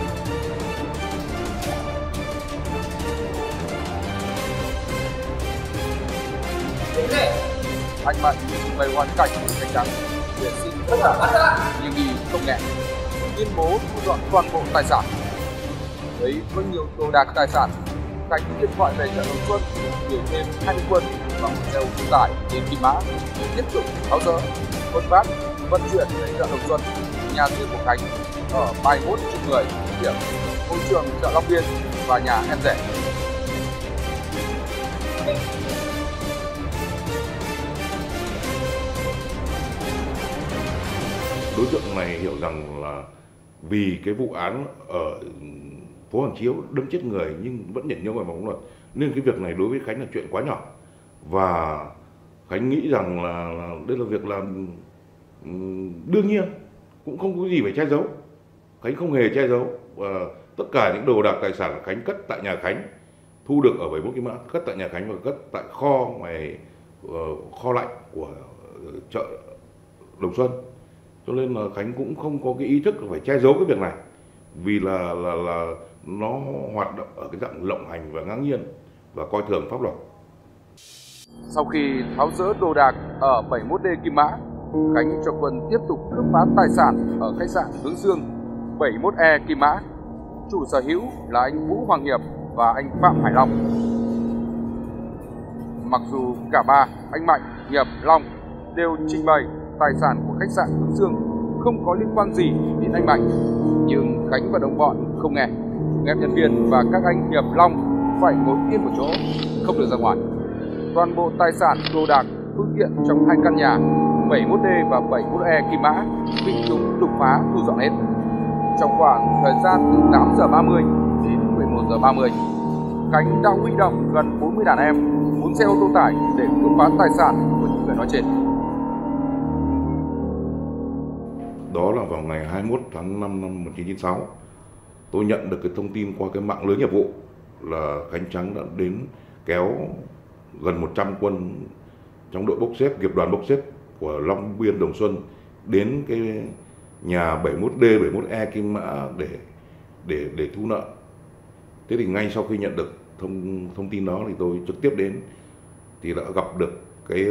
Anh Mạnh bày hoàn cảnh của Khánh Trắng để xin tất cả, nhưng y không nghe, tuyên bố thu dọn toàn bộ tài sản. Thấy có nhiều đồ đạc tài sản, Khánh điện thoại về chợ Đồng Xuân, điều thêm 20 quân và một xe ô tô tải đến Kim Mã để tiếp tục tháo dỡ, khuân vác, vận chuyển đến chợ Đồng Xuân, nhà riêng của Khánh ở 31 Trung Người, điểm hội trường chợ Long Biên và nhà em rể. đối tượng này hiểu rằng là vì cái vụ án ở phố Hàng Chiếu đâm chết người nhưng vẫn nhảy nhớ ngoài vòng luật, nên cái việc này đối với Khánh là chuyện quá nhỏ, và Khánh nghĩ rằng là đây là việc làm đương nhiên, cũng không có gì phải che giấu. Khánh không hề che giấu, và tất cả những đồ đạc tài sản của Khánh cất tại nhà Khánh, thu được ở 71 Kim Mã, cất tại nhà Khánh và cất tại kho ngoài kho lạnh của chợ Đồng Xuân. Cho nên là Khánh cũng không có cái ý thức phải che giấu cái việc này, vì là nó hoạt động ở cái dạng lộng hành và ngang nhiên và coi thường pháp luật. Sau khi tháo dỡ đồ đạc ở 71D Kim Mã, Khánh cho quân tiếp tục cướp phá tài sản ở khách sạn Hướng Dương 71E Kim Mã. Chủ sở hữu là anh Vũ Hoàng Hiệp và anh Phạm Hải Long. Mặc dù cả ba, anh Mạnh, Hiệp, Long đều trình bày tài sản của khách sạn Hướng Dương không có liên quan gì đến anh Mạnh, nhưng Khánh và đồng bọn không nghe, ép nhân viên và các anh Hiệp, Long phải ngồi yên một chỗ, không được ra ngoài. Toàn bộ tài sản, đồ đạc, phương tiện trong hai căn nhà 71D và 71E Kim Mã bị chúng đục phá, thu dọn hết. Trong khoảng thời gian từ 8 giờ 30 đến 11 giờ 30, Khánh đã huy động gần 40 đàn em, 4 xe ô tô tải để cướp phá tài sản của những người nói trên. Đó là vào ngày 21 tháng 5 năm 1996, tôi nhận được cái thông tin qua cái mạng lưới nghiệp vụ là Khánh Trắng đã đến kéo gần 100 quân trong đội bốc xếp, nghiệp đoàn bốc xếp của Long Biên Đồng Xuân đến cái nhà 71D, 71E Kim Mã để thu nợ. Thế thì ngay sau khi nhận được thông tin đó thì tôi trực tiếp đến, thì đã gặp được cái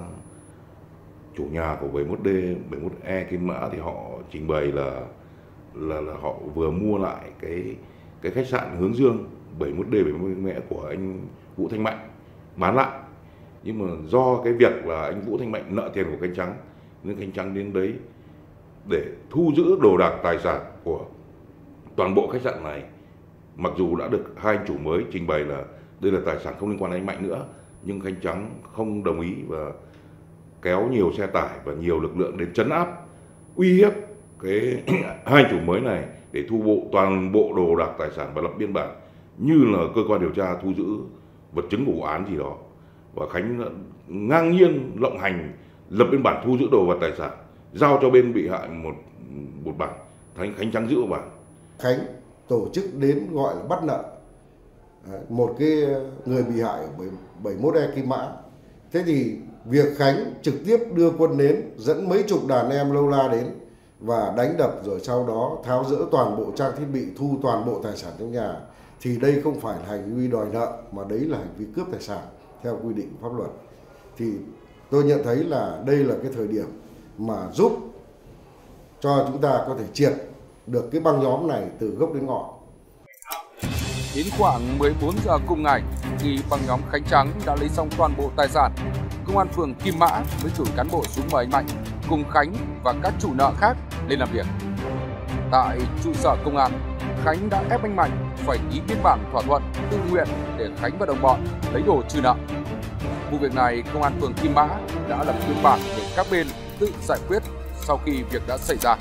chủ nhà của 71D, 71E Kim Mã, thì họ trình bày là họ vừa mua lại cái khách sạn Hướng Dương 71D, 71E của anh Vũ Thanh Mạnh bán lại. Nhưng mà do cái việc là anh Vũ Thanh Mạnh nợ tiền của Khánh Trắng, nên Khánh Trắng đến đấy để thu giữ đồ đạc tài sản của toàn bộ khách sạn này. Mặc dù đã được hai anh chủ mới trình bày là đây là tài sản không liên quan đến anh Mạnh nữa, nhưng Khánh Trắng không đồng ý và kéo nhiều xe tải và nhiều lực lượng đến trấn áp, uy hiếp cái hai chủ mới này để thu bộ toàn bộ đồ đạc tài sản và lập biên bản như là cơ quan điều tra thu giữ vật chứng của vụ án gì đó. Và Khánh ngang nhiên lộng hành, lập biên bản thu giữ đồ vật tài sản, giao cho bên bị hại một bản, Khánh Trắng giữ một bản. Khánh tổ chức đến gọi là bắt nợ một cái người bị hại ở 71E Kim Mã. Thế thì việc Khánh trực tiếp đưa quân đến, dẫn mấy chục đàn em lâu la đến và đánh đập, rồi sau đó tháo dỡ toàn bộ trang thiết bị, thu toàn bộ tài sản trong nhà, thì đây không phải là hành vi đòi nợ, mà đấy là hành vi cướp tài sản theo quy định của pháp luật. Thì tôi nhận thấy là đây là cái thời điểm mà giúp cho chúng ta có thể triệt được cái băng nhóm này từ gốc đến ngọn. Đến khoảng 14 giờ cùng ngày, khi băng nhóm Khánh Trắng đã lấy xong toàn bộ tài sản, công an phường Kim Mã với cử cán bộ xuống mời anh Mạnh cùng Khánh và các chủ nợ khác lên làm việc. Tại trụ sở công an, Khánh đã ép anh Mạnh phải ký biên bản thỏa thuận tự nguyện để Khánh và đồng bọn lấy đồ trừ nợ. Vụ việc này, công an phường Kim Mã đã lập biên bản để các bên tự giải quyết sau khi việc đã xảy ra.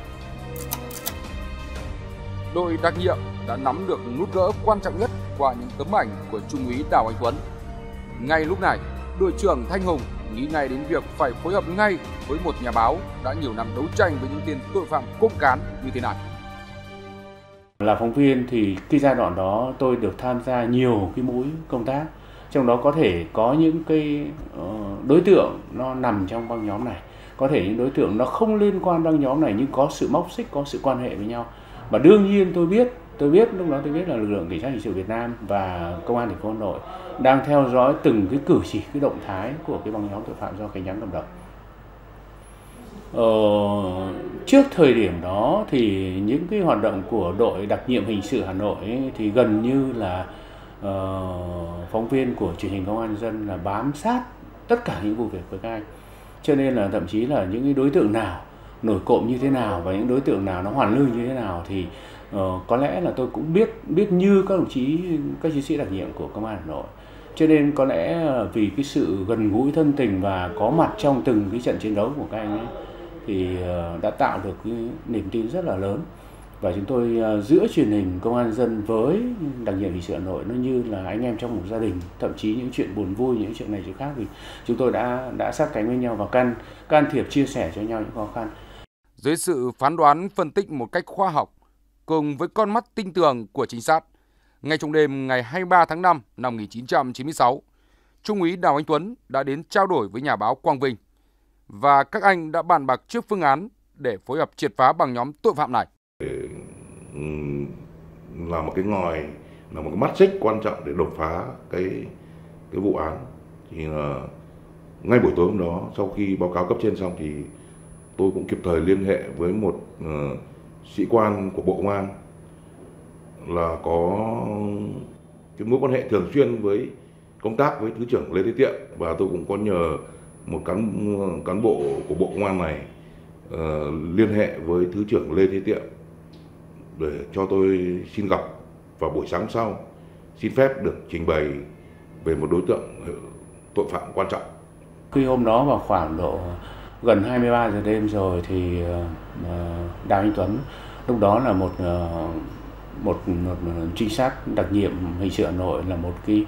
Đội đặc nhiệm đã nắm được nút gỡ quan trọng nhất qua những tấm ảnh của Trung úy Đào Anh Tuấn. Ngay lúc này, đội trưởng Thanh Hùng nghĩ ngay đến việc phải phối hợp ngay với một nhà báo đã nhiều năm đấu tranh với những tên tội phạm cốt cán như thế này. Là phóng viên thì cái giai đoạn đó tôi được tham gia nhiều cái mũi công tác, trong đó có thể có những cái đối tượng nó nằm trong băng nhóm này, có thể những đối tượng nó không liên quan băng nhóm này nhưng có sự móc xích, có sự quan hệ với nhau. Và đương nhiên tôi biết lúc đó tôi biết là lực lượng cảnh sát hình sự Việt Nam và công an thành phố Hà Nội đang theo dõi từng cái cử chỉ, cái động thái của cái băng nhóm tội phạm do Khánh Trắng cầm đầu. Trước thời điểm đó thì những cái hoạt động của đội đặc nhiệm hình sự Hà Nội ấy, thì gần như là phóng viên của truyền hình Công an Nhân dân là bám sát tất cả những vụ việc với các anh. Cho nên là thậm chí là những cái đối tượng nào nổi cộm như thế nào và những đối tượng nào nó hoàn lưu như thế nào thì có lẽ là tôi cũng biết như các chiến sĩ đặc nhiệm của Công an Hà Nội. Cho nên có lẽ vì cái sự gần gũi thân tình và có mặt trong từng cái trận chiến đấu của các anh ấy, thì đã tạo được cái niềm tin rất là lớn. Và chúng tôi giữa truyền hình Công an Nhân dân với đặc nhiệm hình sự Hà Nội nó như là anh em trong một gia đình, thậm chí những chuyện buồn vui, những chuyện này chuyện khác thì chúng tôi đã sát cánh với nhau và can thiệp chia sẻ cho nhau những khó khăn. Dưới sự phán đoán phân tích một cách khoa học cùng với con mắt tinh tường của trinh sát, ngay trong đêm ngày 23 tháng 5 năm 1996, Trung úy Đào Anh Tuấn đã đến trao đổi với nhà báo Quang Vinh và các anh đã bàn bạc trước phương án để phối hợp triệt phá băng nhóm tội phạm này. Là một cái ngòi, là một cái mắt xích quan trọng để đột phá cái vụ án. Thì là ngay buổi tối hôm đó, sau khi báo cáo cấp trên xong thì tôi cũng kịp thời liên hệ với một sĩ quan của Bộ Công an là có cái mối quan hệ thường xuyên với công tác với Thứ trưởng Lê Thế Tiệm, và tôi cũng có nhờ một cán bộ của Bộ Công an này liên hệ với Thứ trưởng Lê Thế Tiệm để cho tôi xin gặp vào buổi sáng sau, xin phép được trình bày về một đối tượng tội phạm quan trọng. Khi hôm đó vào khoảng độ gần 23 giờ đêm rồi thì Đào Anh Tuấn, lúc đó là một trinh sát đặc nhiệm hình sự Hà Nội, là một cái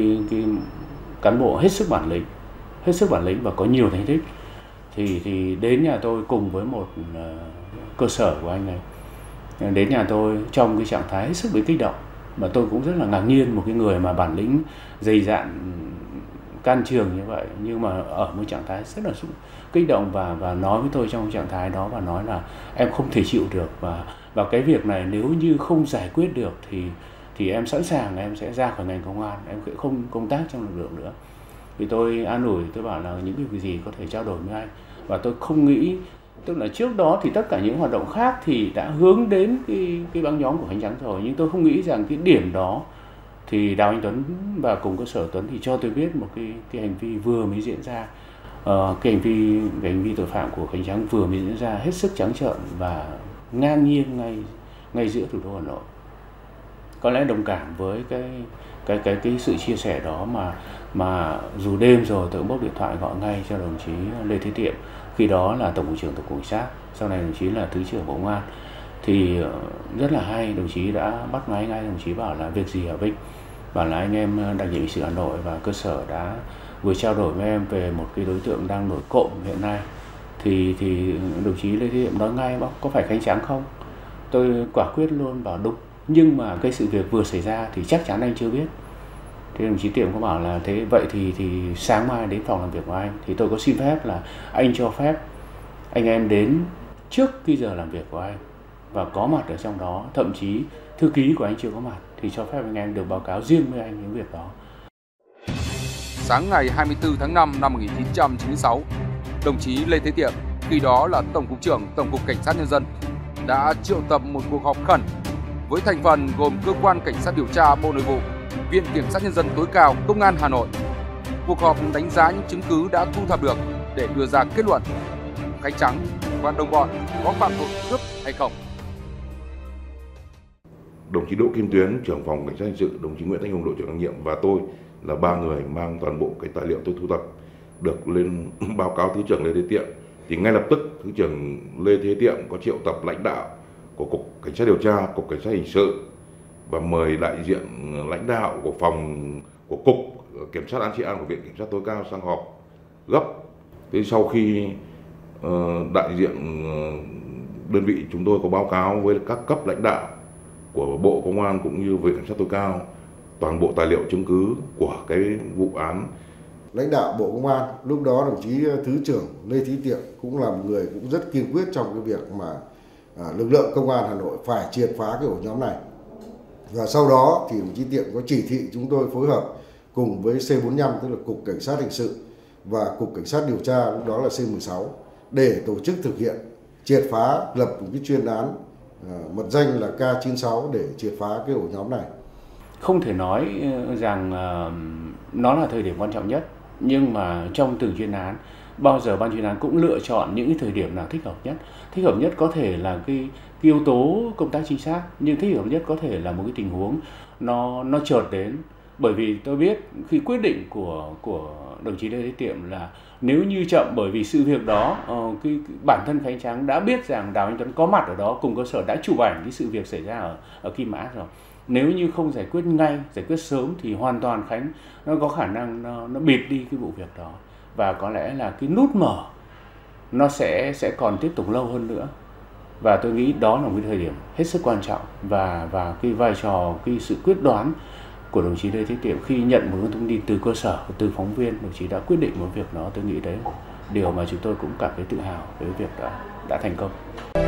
cán bộ hết sức bản lĩnh và có nhiều thành tích, thì đến nhà tôi cùng với một cơ sở của anh này. Đến nhà tôi trong cái trạng thái hết sức bị kích động, mà tôi cũng rất là ngạc nhiên, một cái người mà bản lĩnh dày dạn can trường như vậy nhưng mà ở một trạng thái rất là kích động và nói với tôi trong trạng thái đó và nói là em không thể chịu được, và cái việc này nếu như không giải quyết được thì em sẵn sàng em sẽ ra khỏi ngành công an, em sẽ không công tác trong lực lượng nữa. Thì tôi an ủi, tôi bảo là những cái gì có thể trao đổi với anh, và tôi không nghĩ, tức là trước đó thì tất cả những hoạt động khác thì đã hướng đến cái băng nhóm của Khánh Trắng rồi, nhưng tôi không nghĩ rằng cái điểm đó thì Đào Anh Tuấn và cùng cơ sở Tuấn thì cho tôi biết một cái hành vi vừa mới diễn ra, cái hành vi tội phạm của Khánh Trắng vừa mới diễn ra hết sức trắng trợn và ngang nhiên ngay giữa thủ đô Hà Nội. Có lẽ đồng cảm với cái sự chia sẻ đó mà dù đêm rồi tôi cũng bốc điện thoại gọi ngay cho đồng chí Lê Thế Tiệm, khi đó là Tổng cục trưởng Tổng cục Cảnh sát, sau này đồng chí là Thứ trưởng Bộ Công an. Thì rất là hay, đồng chí đã bắt máy ngay, đồng chí bảo là việc gì hả Vinh, bảo là anh em đặc nhiệm hình sự Hà Nội và cơ sở đã vừa trao đổi với em về một cái đối tượng đang nổi cộm hiện nay. Thì đồng chí Lê Thế Tiệm nói ngay, bảo có phải Khánh Trắng không? Tôi quả quyết luôn bảo đúng, nhưng mà cái sự việc vừa xảy ra thì chắc chắn anh chưa biết. Thế đồng chí Tiệm có bảo là thế vậy thì sáng mai đến phòng làm việc của anh, thì tôi có xin phép là anh cho phép anh em đến trước cái giờ làm việc của anh và có mặt ở trong đó, thậm chí thư ký của anh chưa có mặt thì cho phép anh em được báo cáo riêng với anh những việc đó. Sáng ngày 24 tháng 5 năm 1996, đồng chí Lê Thế Tiệm, khi đó là Tổng cục trưởng Tổng cục Cảnh sát Nhân dân, đã triệu tập một cuộc họp khẩn với thành phần gồm Cơ quan Cảnh sát điều tra Bộ Nội vụ, Viện Kiểm sát Nhân dân tối cao, Công an Hà Nội. Cuộc họp đánh giá những chứng cứ đã thu thập được để đưa ra kết luận Khánh Trắng và đồng bọn có phạm tội cướp hay không. Đồng chí Đỗ Kim Tuyến, trưởng phòng Cảnh sát hình sự, đồng chí Nguyễn Thanh Hùng, đội trưởng đặc nhiệm và tôi là ba người mang toàn bộ cái tài liệu tôi thu thập được lên báo cáo Thứ trưởng Lê Thế Tiệm. Thì ngay lập tức Thứ trưởng Lê Thế Tiệm có triệu tập lãnh đạo của Cục Cảnh sát điều tra, Cục Cảnh sát hình sự và mời đại diện lãnh đạo của Cục Kiểm soát An trị an của Viện Kiểm sát tối cao sang họp gấp. Thế sau khi đại diện đơn vị chúng tôi có báo cáo với các cấp lãnh đạo của Bộ Công an cũng như Viện Kiểm sát tối cao toàn bộ tài liệu chứng cứ của cái vụ án. Lãnh đạo Bộ Công an lúc đó đồng chí Thứ trưởng Lê Thế Tiệm cũng là một người cũng rất kiên quyết trong cái việc mà lực lượng Công an Hà Nội phải triệt phá cái ổ nhóm này. Và sau đó thì đồng chí Tiệm có chỉ thị chúng tôi phối hợp cùng với C45, tức là Cục Cảnh sát hình sự và Cục Cảnh sát điều tra lúc đó là C16 để tổ chức thực hiện triệt phá, lập một cái chuyên án mật danh là K96 để triệt phá cái ổ nhóm này. Không thể nói rằng nó là thời điểm quan trọng nhất, nhưng mà trong từng chuyên án, bao giờ ban chuyên án cũng lựa chọn những cái thời điểm nào thích hợp nhất. Thích hợp nhất có thể là cái yếu tố công tác trinh sát, nhưng thích hợp nhất có thể là một cái tình huống nó chợt đến, Bởi vì tôi biết khi quyết định của đồng chí Lê Thế Tiệm là nếu như chậm, bởi vì sự việc đó bản thân Khánh Trắng đã biết rằng Đào Anh Tuấn có mặt ở đó cùng cơ sở, đã chụp ảnh cái sự việc xảy ra ở Kim Mã rồi. Nếu như không giải quyết ngay, giải quyết sớm thì hoàn toàn Khánh nó có khả năng nó bịt đi cái vụ việc đó, và có lẽ là cái nút mở nó sẽ còn tiếp tục lâu hơn nữa. Và tôi nghĩ đó là một cái thời điểm hết sức quan trọng, và cái vai trò, cái sự quyết đoán của đồng chí Lê Thế Tiệm khi nhận một thông tin từ cơ sở, từ phóng viên, đồng chí đã quyết định một việc đó. Tôi nghĩ đấy điều mà chúng tôi cũng cảm thấy tự hào với việc đã thành công.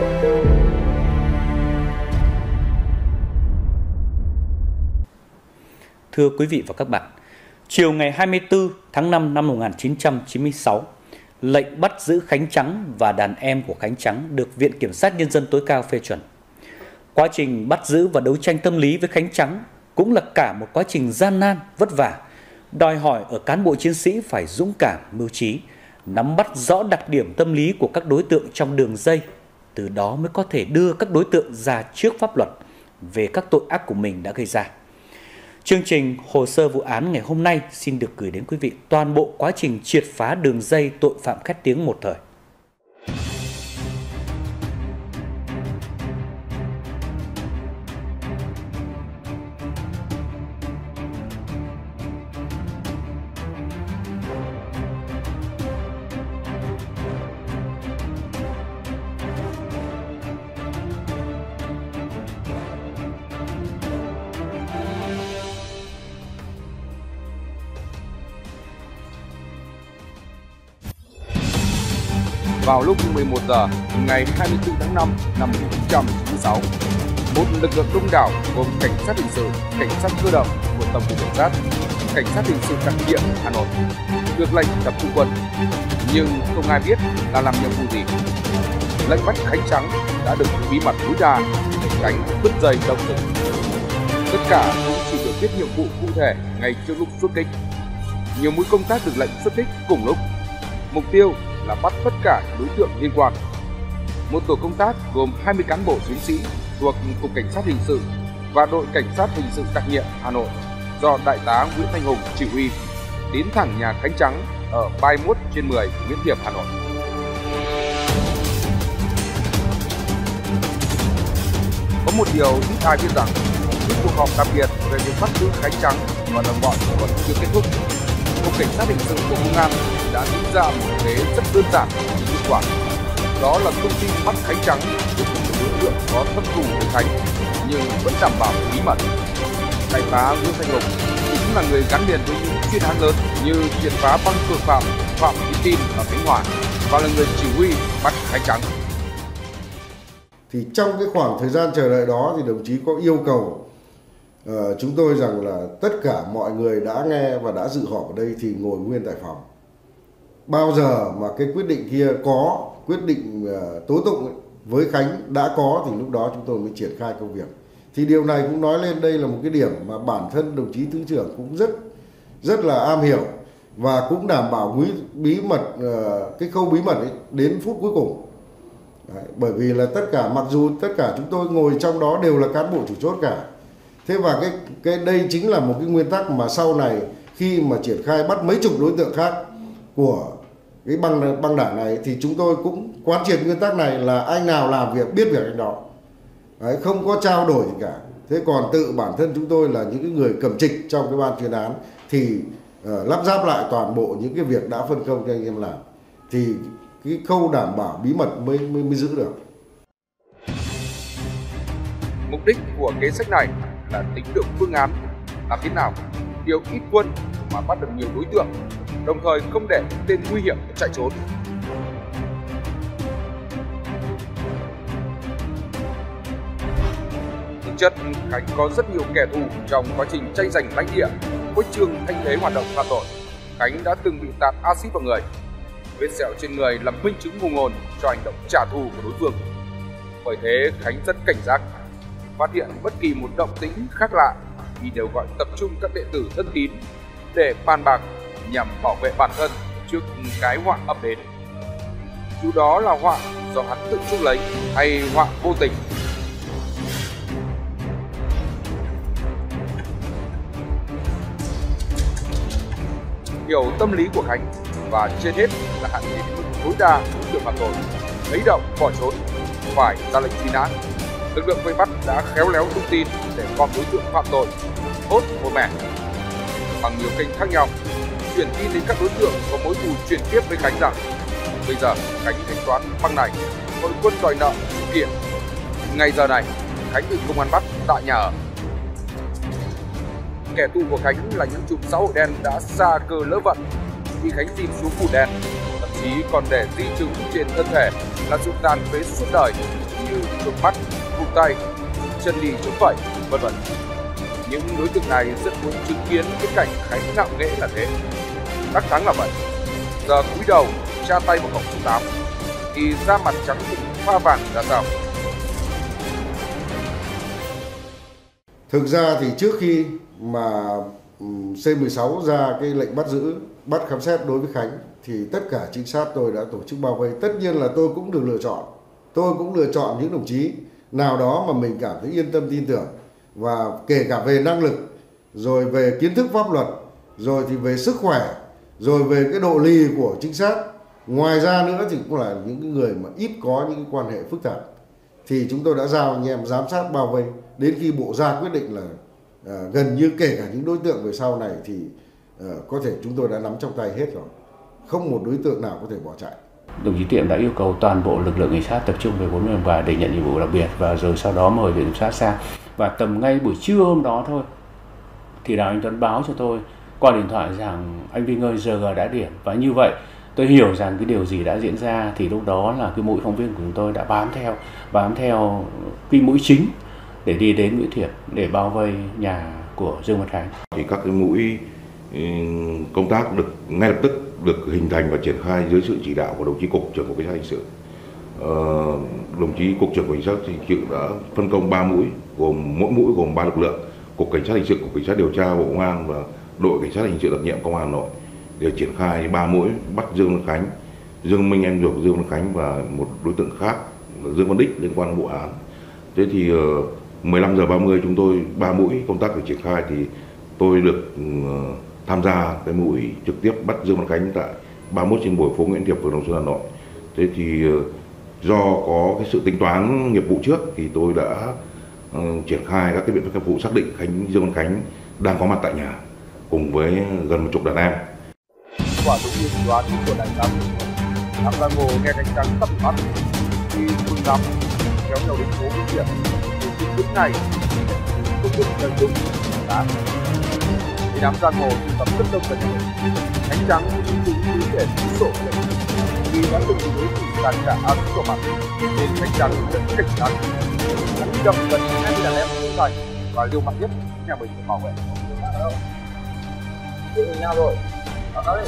Thưa quý vị và các bạn, chiều ngày 24 tháng 5 năm 1996, lệnh bắt giữ Khánh Trắng và đàn em của Khánh Trắng được Viện Kiểm sát Nhân dân tối cao phê chuẩn. Quá trình bắt giữ và đấu tranh tâm lý với Khánh Trắng cũng là cả một quá trình gian nan, vất vả, đòi hỏi ở cán bộ chiến sĩ phải dũng cảm, mưu trí, nắm bắt rõ đặc điểm tâm lý của các đối tượng trong đường dây, từ đó mới có thể đưa các đối tượng ra trước pháp luật về các tội ác của mình đã gây ra. Chương trình Hồ sơ vụ án ngày hôm nay xin được gửi đến quý vị toàn bộ quá trình triệt phá đường dây tội phạm khét tiếng một thời. Vào lúc 11 giờ ngày 24 tháng 5 năm 1996, một lực lượng đông đảo gồm cảnh sát hình sự, cảnh sát cơ động của Tổng cục Cảnh sát, cảnh sát hình sự đặc nhiệm Hà Nội được lệnh tập trung quân, nhưng không ai biết là làm nhiệm vụ gì. Lệnh bắt Khánh Trắng đã được bí mật tối đa để tránh đứt dây động rừng. Tất cả cũng chỉ được biết nhiệm vụ cụ thể ngay trước lúc xuất kích. Nhiều mũi công tác được lệnh xuất kích cùng lúc. Mục tiêu là bắt tất cả đối tượng liên quan. Một tổ công tác gồm 20 cán bộ chiến sĩ thuộc Cục Cảnh sát Hình sự và đội Cảnh sát Hình sự đặc nhiệm Hà Nội do Đại tá Nguyễn Thanh Hùng chỉ huy đến thẳng nhà Khánh Trắng ở 31/10 Nguyễn Thiệp, Hà Nội. Có một điều ít ai biết rằng, những cuộc họp đặc biệt về việc bắt giữ Khánh Trắng và đồng bọn còn chưa kết thúc. Cục Cảnh sát Hình sự Bộ Công an đã nghĩ ra một thế rất đơn giản nhưng hiệu quả. Đó là thông tin bắt Khánh Trắng giúp một đối tượng có thâm thù với Khánh nhưng vẫn đảm bảo bí mật. Đại tá Nguyễn Thanh Hùng cũng là người gắn liền với những chuyên án lớn như triệt phá băng tội phạm Phạm Thị Tin ở Khánh Hòa và là người chỉ huy bắt Khánh Trắng. Thì trong cái khoảng thời gian chờ đợi đó thì đồng chí có yêu cầu chúng tôi rằng là tất cả mọi người đã nghe và đã dự họp ở đây thì ngồi nguyên tại phòng. Bao giờ mà cái quyết định kia có, quyết định tố tụng ấy, với Khánh đã có thì lúc đó chúng tôi mới triển khai công việc. Thì điều này cũng nói lên đây là một cái điểm mà bản thân đồng chí Thứ trưởng cũng rất là am hiểu và cũng đảm bảo bí mật, cái khâu bí mật ấy đến phút cuối cùng. Đấy, bởi vì là tất cả, mặc dù tất cả chúng tôi ngồi trong đó đều là cán bộ chủ chốt cả. Thế và cái đây chính là một cái nguyên tắc mà sau này khi mà triển khai bắt mấy chục đối tượng khác của cái băng đảng này thì chúng tôi cũng quán triệt nguyên tắc này là anh nào làm việc biết việc anh đó. Đấy, không có trao đổi gì cả. Thế còn tự bản thân chúng tôi là những cái người cầm trịch trong cái ban chuyên án thì lắp ráp lại toàn bộ những cái việc đã phân công cho anh em làm. Thì cái khâu đảm bảo bí mật mới giữ được. Mục đích của kế sách này là tính được phương án làm thế nào điều ít quân mà bắt được nhiều đối tượng, đồng thời không để tên nguy hiểm chạy trốn. Thực chất, Khánh có rất nhiều kẻ thù trong quá trình tranh giành lãnh địa, khuếch trương thanh thế hoạt động phạm tội. Khánh đã từng bị tạt axit vào người. Vết sẹo trên người là minh chứng hùng hồn cho hành động trả thù của đối phương. Bởi thế, Khánh rất cảnh giác, phát hiện bất kỳ một động tĩnh khác lạ thì đều gọi tập trung các đệ tử thân tín để bàn bạc nhằm bảo vệ bản thân trước cái họa ập đến. Dù đó là họa do hắn tự chuốc lấy hay họa vô tình. hiểu tâm lý của Khánh và trên hết là hạn chế đến mức tối đa đối tượng phạm tội, lấy động bỏ trốn, phải ra lệnh truy nã. Lực lượng vây bắt đã khéo léo thông tin để con đối tượng phạm tội hốt một mẻ. Bằng nhiều kênh khác nhau, chuyển tin đến các đối tượng có mối thù chuyển tiếp với Khánh rằng bây giờ Khánh thanh toán băng này, còn Quân đòi nợ kiện. Ngay giờ này, Khánh bị công an bắt tại nhà ở. Kẻ thù của Khánh là những chùm xã hội đen đã xa cơ lỡ vận khi Khánh tìm xuống phủ đen, thậm chí còn để di chứng trên thân thể là sự tàn phế suốt đời như đục mắt, vùng tay, chân đi chống phẩy, vân vân. Những đối tượng này rất muốn chứng kiến cái cảnh Khánh ngạo nghễ là thế. Đắc thắng là vậy. Giờ cúi đầu tra tay vào cổng số 8 thì da mặt trắng bụng pha vàng ra sao? Thực ra thì trước khi mà C16 ra cái lệnh bắt giữ, bắt khám xét đối với Khánh thì tất cả trinh sát tôi đã tổ chức bao vây. Tất nhiên là tôi cũng được lựa chọn. Tôi cũng lựa chọn những đồng chí nào đó mà mình cảm thấy yên tâm tin tưởng, và kể cả về năng lực, rồi về kiến thức pháp luật, rồi thì về sức khỏe, rồi về cái độ lì của trinh sát. Ngoài ra nữa thì cũng là những người mà ít có những quan hệ phức tạp. Thì chúng tôi đã giao anh em giám sát bao vây đến khi bộ ra quyết định là gần như kể cả những đối tượng về sau này thì có thể chúng tôi đã nắm trong tay hết rồi. Không một đối tượng nào có thể bỏ chạy. Đồng chí Tiệm đã yêu cầu toàn bộ lực lượng cảnh sát tập trung về 4 Mường Bài để nhận nhiệm vụ đặc biệt, và rồi sau đó mời viện kiểm sát sang. Và tầm ngay buổi trưa hôm đó thôi thì Đào Anh Tuấn báo cho tôi qua điện thoại rằng anh Vinh ơi, giờ đã điểm. Và như vậy tôi hiểu rằng cái điều gì đã diễn ra, thì lúc đó là cái mũi phóng viên của chúng tôi đã bám theo cái mũi chính để đi đến Nguyễn Thiệp để bao vây nhà của Dương Văn Khánh. Thì các cái mũi công tác được ngay lập tức được hình thành và triển khai dưới sự chỉ đạo của đồng chí cục trưởng cục cảnh sát hình sự. Đồng chí cục trưởng cục cảnh sát hình sự đã phân công 3 mũi, gồm mỗi mũi gồm 3 lực lượng: cục cảnh sát hình sự, cục cảnh sát điều tra Bộ Công an và đội cảnh sát hình sự đặc nhiệm Công an Hà Nội, để triển khai 3 mũi bắt Dương Văn Khánh, Dương Minh em ruột Dương Văn Khánh và một đối tượng khác là Dương Văn Đích liên quan đến vụ án. Thế thì 15 giờ 30 chúng tôi 3 mũi công tác được triển khai, thì tôi được tham gia cái mũi trực tiếp bắt Dương Văn Khánh tại 31 trên phố Nguyễn Thiệp, phường Đồng Xuân, Hà Nội. Thế thì do có cái sự tính toán nghiệp vụ trước thì tôi đã triển khai các cái biện pháp nghiệp vụ xác định Dương Văn Khánh đang có mặt tại nhà cùng với gần 10 đàn em. Quả đúng như đoán của đại tá Nam Giang Hồ nghe cánh trắng sắp bắt thì phương lắm kéo nhau đến phố Nguyễn Thiệp. Thì lúc này không được lời đúng đá. Thì đám giang hồ tụ tập rất đông gần người, cánh trắng cũng cứ để sổ lệnh vì đã từng đối thủ đàn cả ăn của mặt nên cánh trắng rất cảnh giác. Hắn đâm gần 20 đàn em xuống thành và liều mạnh nhất nhà mình để bảo vệ. Được nhau rồi. Đấy.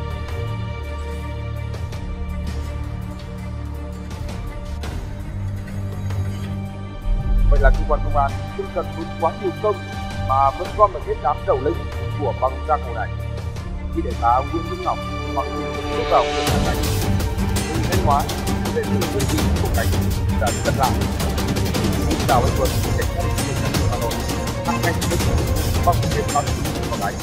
Vậy là cơ quan công an không cần tốn quá nhiều công mà vẫn gom được hết đám đầu lĩnh của băng giang hồ này. Khi đại tá Nguyễn Vĩnh Ngọc bằng những bước vào việc làm này, từ Thanh Hóa để từ đơn vị của Khánh đã cân lại. Đào Anh Tuấn, cảnh sát hình sự Hà Nội, thẳng ngay trước bằng việc bắt của Khánh.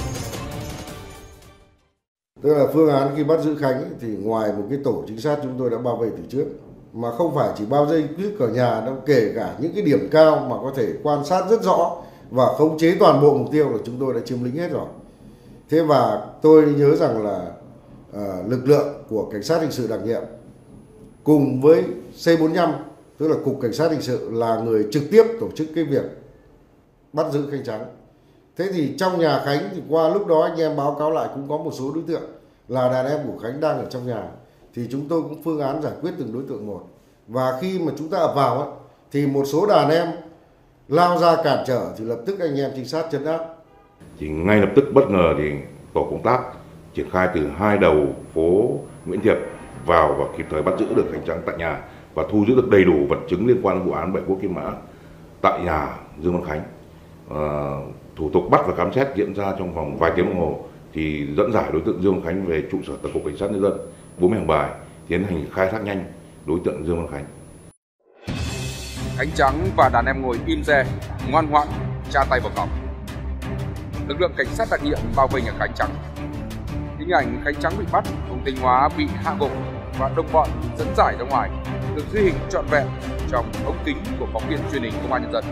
Tức là phương án khi bắt giữ Khánh thì ngoài một cái tổ trinh sát chúng tôi đã bao vây từ trước, mà không phải chỉ bao vây trước cửa nhà đâu, kể cả những cái điểm cao mà có thể quan sát rất rõ và khống chế toàn bộ mục tiêu là chúng tôi đã chiếm lĩnh hết rồi. Thế và tôi nhớ rằng là lực lượng của cảnh sát hình sự đặc nhiệm cùng với C45, tức là cục cảnh sát hình sự, là người trực tiếp tổ chức cái việc bắt giữ Khánh Trắng. Thế thì trong nhà Khánh thì qua lúc đó anh em báo cáo lại cũng có một số đối tượng là đàn em của Khánh đang ở trong nhà, thì chúng tôi cũng phương án giải quyết từng đối tượng một. Và khi mà chúng ta ập vào ấy, thì một số đàn em lao ra cản trở thì lập tức anh em trinh sát trấn áp. Thì ngay lập tức bất ngờ thì tổ công tác triển khai từ hai đầu phố Nguyễn Thiệp vào và kịp thời bắt giữ được Khánh Trắng tại nhà và thu giữ được đầy đủ vật chứng liên quan đến vụ án 7 Quốc Kim Mã tại nhà Dương Văn Khánh. Thủ tục bắt và khám xét diễn ra trong vòng vài tiếng đồng hồ thì dẫn giải đối tượng Dương Văn Khánh về trụ sở Tổng cục Cảnh sát Nhân dân 4 Mường Bài tiến hành khai thác nhanh đối tượng Dương Văn Khánh. Khánh Trắng và đàn em ngồi im re, ngoan ngoãn tra tay vào cổng. Lực lượng cảnh sát đặc nhiệm bao vây nhà Khánh Trắng. Hình ảnh Khánh Trắng bị bắt, Phùng Thanh Hóa bị hạ gục và đồng bọn dẫn giải ra ngoài được ghi hình trọn vẹn trong ống kính của phóng viên truyền hình Công an Nhân dân.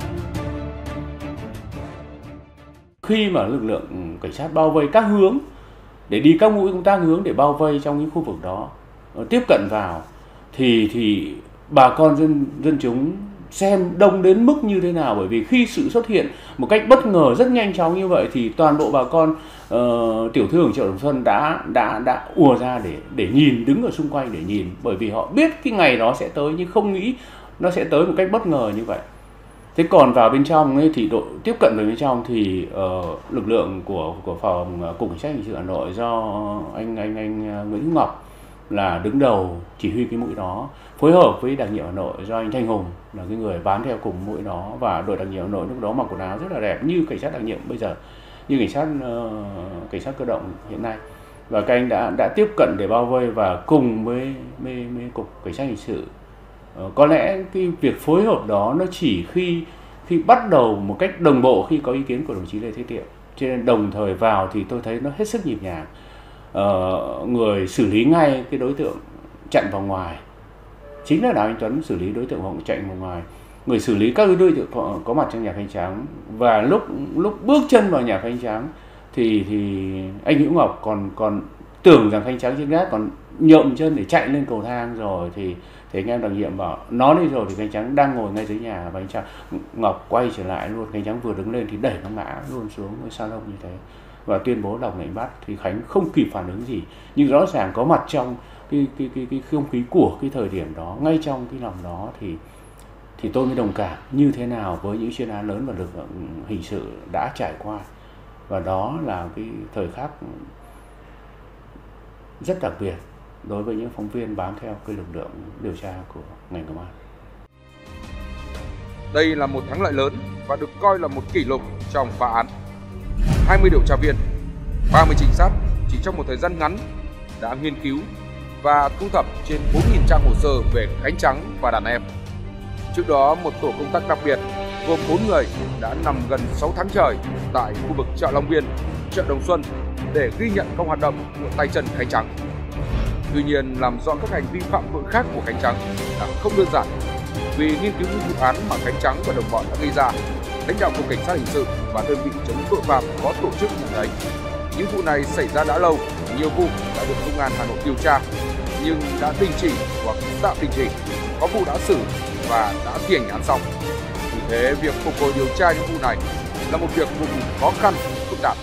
Khi mà lực lượng cảnh sát bao vây các hướng để đi các mũi công tác hướng để bao vây trong những khu vực đó, tiếp cận vào thì bà con dân chúng xem đông đến mức như thế nào, bởi vì khi sự xuất hiện một cách bất ngờ rất nhanh chóng như vậy thì toàn bộ bà con tiểu thương ở chợ Đồng Xuân đã ùa ra để nhìn, đứng ở xung quanh để nhìn, bởi vì họ biết cái ngày đó sẽ tới nhưng không nghĩ nó sẽ tới một cách bất ngờ như vậy. Thế còn vào bên trong ấy, thì tiếp cận vào bên trong thì lực lượng của phòng Cục Cảnh sát Hình sự Hà Nội do anh Nguyễn Hữu Ngọc là đứng đầu chỉ huy cái mũi đó, phối hợp với đặc nhiệm Hà Nội do anh Thanh Hùng là cái người bám theo cùng mũi đó, và đội đặc nhiệm Hà Nội lúc đó mặc quần áo rất là đẹp như cảnh sát đặc nhiệm bây giờ, như cảnh sát cơ động hiện nay, và các anh đã tiếp cận để bao vây và cùng với Cục Cảnh sát Hình sự. Có lẽ cái việc phối hợp đó nó chỉ khi bắt đầu một cách đồng bộ khi có ý kiến của đồng chí Lê Thế Tiệm, cho nên đồng thời vào thì tôi thấy nó hết sức nhịp nhàng. Người xử lý ngay cái đối tượng chặn vào ngoài chính là Đào Anh Tuấn, xử lý đối tượng chạy vào ngoài, người xử lý các đối tượng có mặt trong nhà Khánh Trắng, và lúc bước chân vào nhà Khánh Trắng thì anh Hữu Ngọc còn tưởng rằng Khánh Trắng trên gác, còn nhộm chân để chạy lên cầu thang rồi thì anh em đặc nhiệm bảo nó đi rồi, thì Khánh Trắng đang ngồi ngay dưới nhà và anh Ngọc quay trở lại luôn. Khánh Trắng vừa đứng lên thì đẩy nó ngã luôn xuống với salon như thế và tuyên bố đọc lệnh bắt. Thì Khánh không kịp phản ứng gì, nhưng rõ ràng có mặt trong cái không khí của cái thời điểm đó, ngay trong cái lòng đó thì tôi mới đồng cảm như thế nào với những chuyên án lớn và lực lượng hình sự đã trải qua, và đó là cái thời khắc rất đặc biệt đối với những phóng viên bám theo cái lực lượng điều tra của ngành công an. Đây là một thắng lợi lớn và được coi là một kỷ lục trong phá án. 20 điều tra viên, 30 trinh sát chỉ trong một thời gian ngắn đã nghiên cứu và thu thập trên 4.000 trang hồ sơ về Khánh Trắng và đàn em. Trước đó, một tổ công tác đặc biệt gồm 4 người đã nằm gần 6 tháng trời tại khu vực chợ Long Biên, chợ Đồng Xuân để ghi nhận các hoạt động của tay chân Khánh Trắng. Tuy nhiên, làm rõ các hành vi phạm tội khác của Khánh Trắng là không đơn giản, vì nghiên cứu những vụ án mà Khánh Trắng và đồng bọn đã gây ra, lãnh đạo Cục Cảnh sát Hình sự và đơn vị chống tội phạm có tổ chức nhận thấy những vụ này xảy ra đã lâu, nhiều vụ đã được Công an Hà Nội điều tra nhưng đã đình chỉ hoặc tạm đình chỉ, có vụ đã xử và đã thi hành án xong. Vì thế, việc phục hồi điều tra những vụ này là một việc vô cùng khó khăn, phức tạp.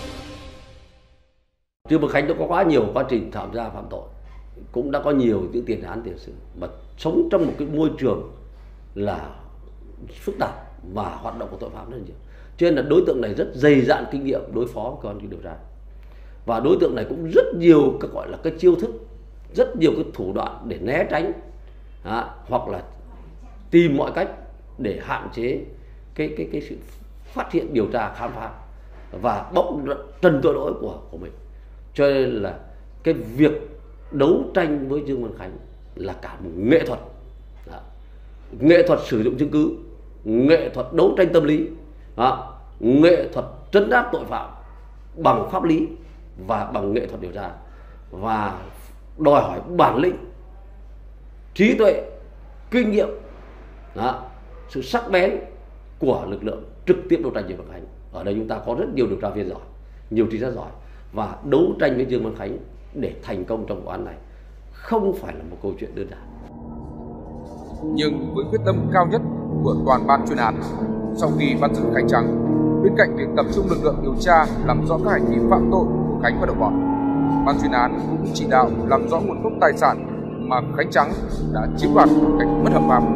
Trương Văn Khánh đã có quá nhiều quá trình tham gia phạm tội, cũng đã có nhiều những tiền án tiền sự, mà sống trong một cái môi trường là phức tạp và hoạt động của tội phạm rất nhiều. Cho nên là đối tượng này rất dày dạn kinh nghiệm đối phó với cơ quan điều tra, và đối tượng này cũng rất nhiều các gọi là cái chiêu thức, rất nhiều cái thủ đoạn để né tránh hoặc là tìm mọi cách để hạn chế cái sự phát hiện, điều tra, khám phá và bóc trần tội lỗi của mình. Cho nên là cái việc đấu tranh với Dương Văn Khánh là cả một nghệ thuật. Nghệ thuật sử dụng chứng cứ, nghệ thuật đấu tranh tâm lý, nghệ thuật trấn áp tội phạm bằng pháp lý và bằng nghệ thuật điều tra, và đòi hỏi bản lĩnh, trí tuệ, kinh nghiệm, sự sắc bén của lực lượng trực tiếp đấu tranh với Dương Văn Khánh. Ở đây chúng ta có rất nhiều điều tra viên giỏi, nhiều trinh sát giỏi, và đấu tranh với Dương Văn Khánh để thành công trong vụ án này không phải là một câu chuyện đơn giản. Nhưng với quyết tâm cao nhất của toàn ban chuyên án, sau khi bắt giữ Khánh Trắng, bên cạnh việc tập trung lực lượng điều tra làm rõ các hành vi phạm tội của Khánh và đồng bọn, ban chuyên án cũng chỉ đạo làm rõ nguồn gốc tài sản mà Khánh Trắng đã chiếm đoạt một cách bất hợp pháp.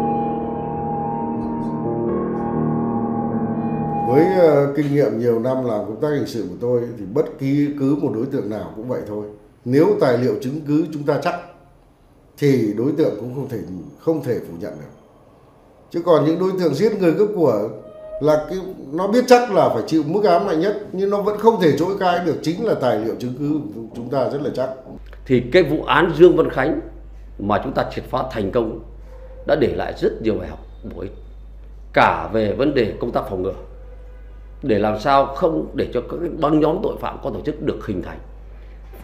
Với kinh nghiệm nhiều năm làm công tác hình sự của tôi thì bất cứ một đối tượng nào cũng vậy thôi. Nếu tài liệu chứng cứ chúng ta chắc thì đối tượng cũng không thể phủ nhận được. Chứ còn những đối tượng giết người cướp của là nó biết chắc là phải chịu mức án mạnh nhất, nhưng nó vẫn không thể chối cãi được, chính là tài liệu chứng cứ của chúng ta rất là chắc. Thì cái vụ án Dương Văn Khánh mà chúng ta triệt phá thành công đã để lại rất nhiều bài học bổ ích, cả về vấn đề công tác phòng ngừa, để làm sao không để cho các băng nhóm tội phạm có tổ chức được hình thành,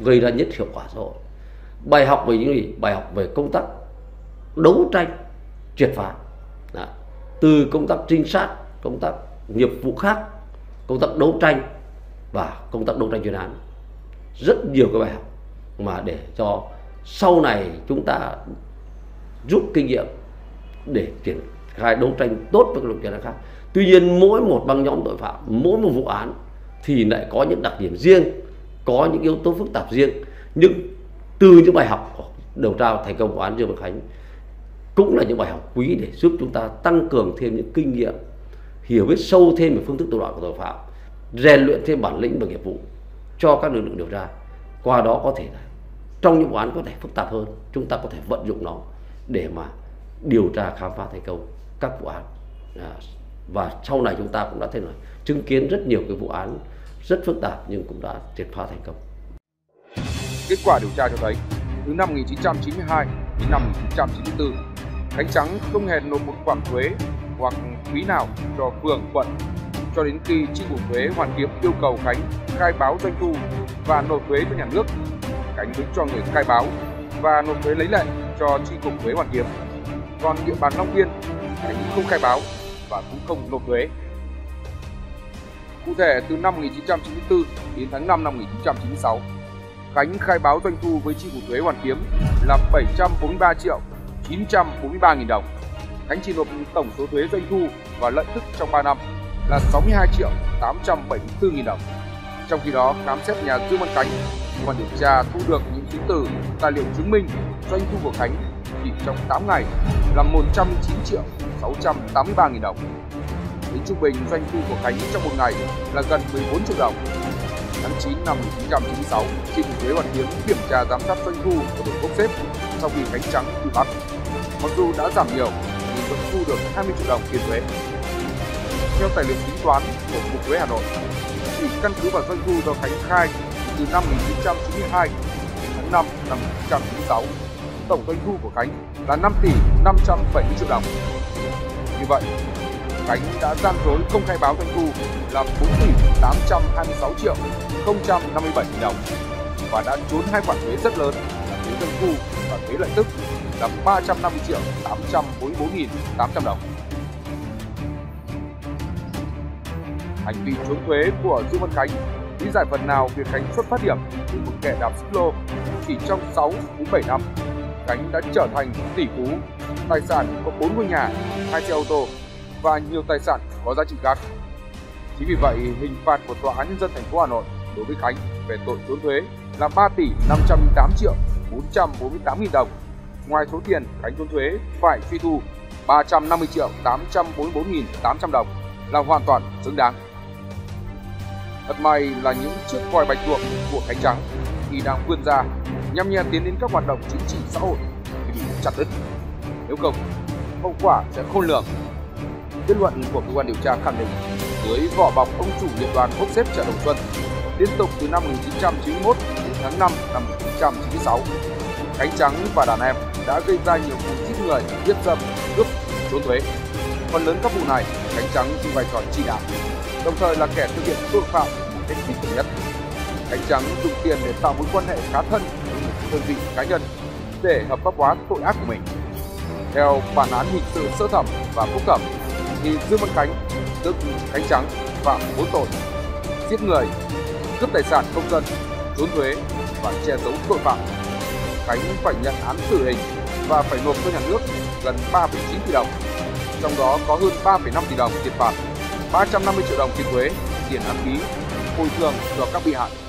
gây ra nhất hiệu quả xã hội. Bài học về những gì? Bài học về công tác đấu tranh triệt phá. Đó. Từ công tác trinh sát, công tác nghiệp vụ khác, công tác đấu tranh và công tác đấu tranh chuyên án. Rất nhiều cái bài học mà để cho sau này chúng ta rút kinh nghiệm để triển khai đấu tranh tốt với các lực chuyên án khác. Tuy nhiên mỗi một băng nhóm tội phạm, mỗi một vụ án thì lại có những đặc điểm riêng, có những yếu tố phức tạp riêng. Nhưng từ những bài học của điều tra thành công vụ án Dương Văn Khánh cũng là những bài học quý để giúp chúng ta tăng cường thêm những kinh nghiệm, hiểu biết sâu thêm về phương thức thủ đoạn của tội phạm, rèn luyện thêm bản lĩnh và nghiệp vụ cho các lực lượng điều tra. Qua đó có thể là trong những vụ án có thể phức tạp hơn, chúng ta có thể vận dụng nó để mà điều tra khám phá thành công các vụ án. Và sau này chúng ta cũng đã thấy là chứng kiến rất nhiều cái vụ án rất phức tạp nhưng cũng đã triệt phá thành công. Kết quả điều tra cho thấy, từ năm 1992 đến năm 1994, Khánh Trắng không hề nộp một khoản thuế hoặc phí nào cho phường, quận, cho đến khi chi cục thuế Hoàn Kiếm yêu cầu Khánh khai báo doanh thu và nộp thuế cho nhà nước. Khánh mới cho người khai báo và nộp thuế lấy lệ cho chi cục thuế Hoàn Kiếm. Còn địa bàn Long Biên, Khánh không khai báo và cũng không nộp thuế. Cụ thể, từ năm 1994 đến tháng 5 năm 1996, Khánh khai báo doanh thu với chi cục thuế Hoàn Kiếm là 743 triệu 943 nghìn đồng. Khánh chỉ nộp tổng số thuế doanh thu và lợi tức trong 3 năm là 62 triệu 874 nghìn đồng. Trong khi đó, khám xét nhà Dương Văn Khánh, cơ quan điều tra thu được những chứng từ, tài liệu chứng minh doanh thu của Khánh chỉ trong 8 ngày là 109 triệu 683 nghìn đồng. Tính trung bình doanh thu của Khánh trong một ngày là gần 14 triệu đồng. Tháng 9 năm 1996, chi cục thuế Hoàn Kiếm kiểm tra giám sát doanh thu của đội bốc xếp sau khi Khánh Trắng bị bắt. Mặc dù đã giảm nhiều nhưng vẫn thu được 20 triệu đồng tiền thuế. Theo tài liệu tính toán của cục thuế Hà Nội, chỉ căn cứ vào doanh thu do Khánh khai từ năm 1992 đến tháng 5 năm 1996, tổng doanh thu của Khánh là 5 tỷ 570 triệu đồng. Như vậy, Khánh đã gian dối không khai báo doanh thu là 4 tỷ 826 triệu 057 nghìn đồng và đã trốn hai khoản thuế rất lớn là thuế doanh thu và thuế lợi tức là 350 triệu 844 nghìn 800 đồng. Hành vi trốn thuế của Dương Văn Khánh lý giải phần nào việc Khánh xuất phát điểm từ một kẻ đạp xích lô. Chỉ trong 6 đến 7 năm, Khánh đã trở thành tỷ phú, tài sản có 4 ngôi nhà, 2 xe ô tô và nhiều tài sản có giá trị khác. Chính vì vậy, hình phạt của Tòa án Nhân dân thành phố Hà Nội đối với Khánh về tội trốn thuế là 3 tỷ 508 triệu 448 nghìn đồng. Ngoài số tiền Khánh trốn thuế phải truy thu 350 triệu 844 nghìn 800 đồng là hoàn toàn xứng đáng. Thật may là những chiếc còi bạch tuộc của Khánh Trắng khi đang vươn ra nhằm nhẹ tiến đến các hoạt động chính trị xã hội thì bị chặt đứt. Nếu không, hậu quả sẽ khôn lường. Kết luận của cơ quan điều tra khẳng định dưới vỏ bọc ông chủ nghiệp đoàn bốc xếp chợ Đồng Xuân liên tục từ năm 1991 đến tháng 5 năm 1996, Khánh Trắng và đàn em đã gây ra nhiều vụ giết người, hiếp dâm, cướp, trốn thuế. Phần lớn các vụ này, Khánh Trắng giữ vai trò chỉ đạo, đồng thời là kẻ thực hiện tội phạm một cách kinh khủng nhất. Khánh Trắng dùng tiền để tạo mối quan hệ khá thân với một đơn vị cá nhân để hợp pháp hóa tội ác của mình. Theo bản án hình sự sơ thẩm và phúc thẩm, thì Dương Văn Khánh, tức Khánh Trắng, phạm 4 tội: giết người, cướp tài sản công dân, trốn thuế và che giấu tội phạm. Khánh phải nhận án tử hình và phải nộp cho nhà nước gần 3,9 tỷ đồng, trong đó có hơn 3,5 tỷ đồng tiền phạt, 350 triệu đồng tiền thuế, tiền án phí, bồi thường cho các bị hại.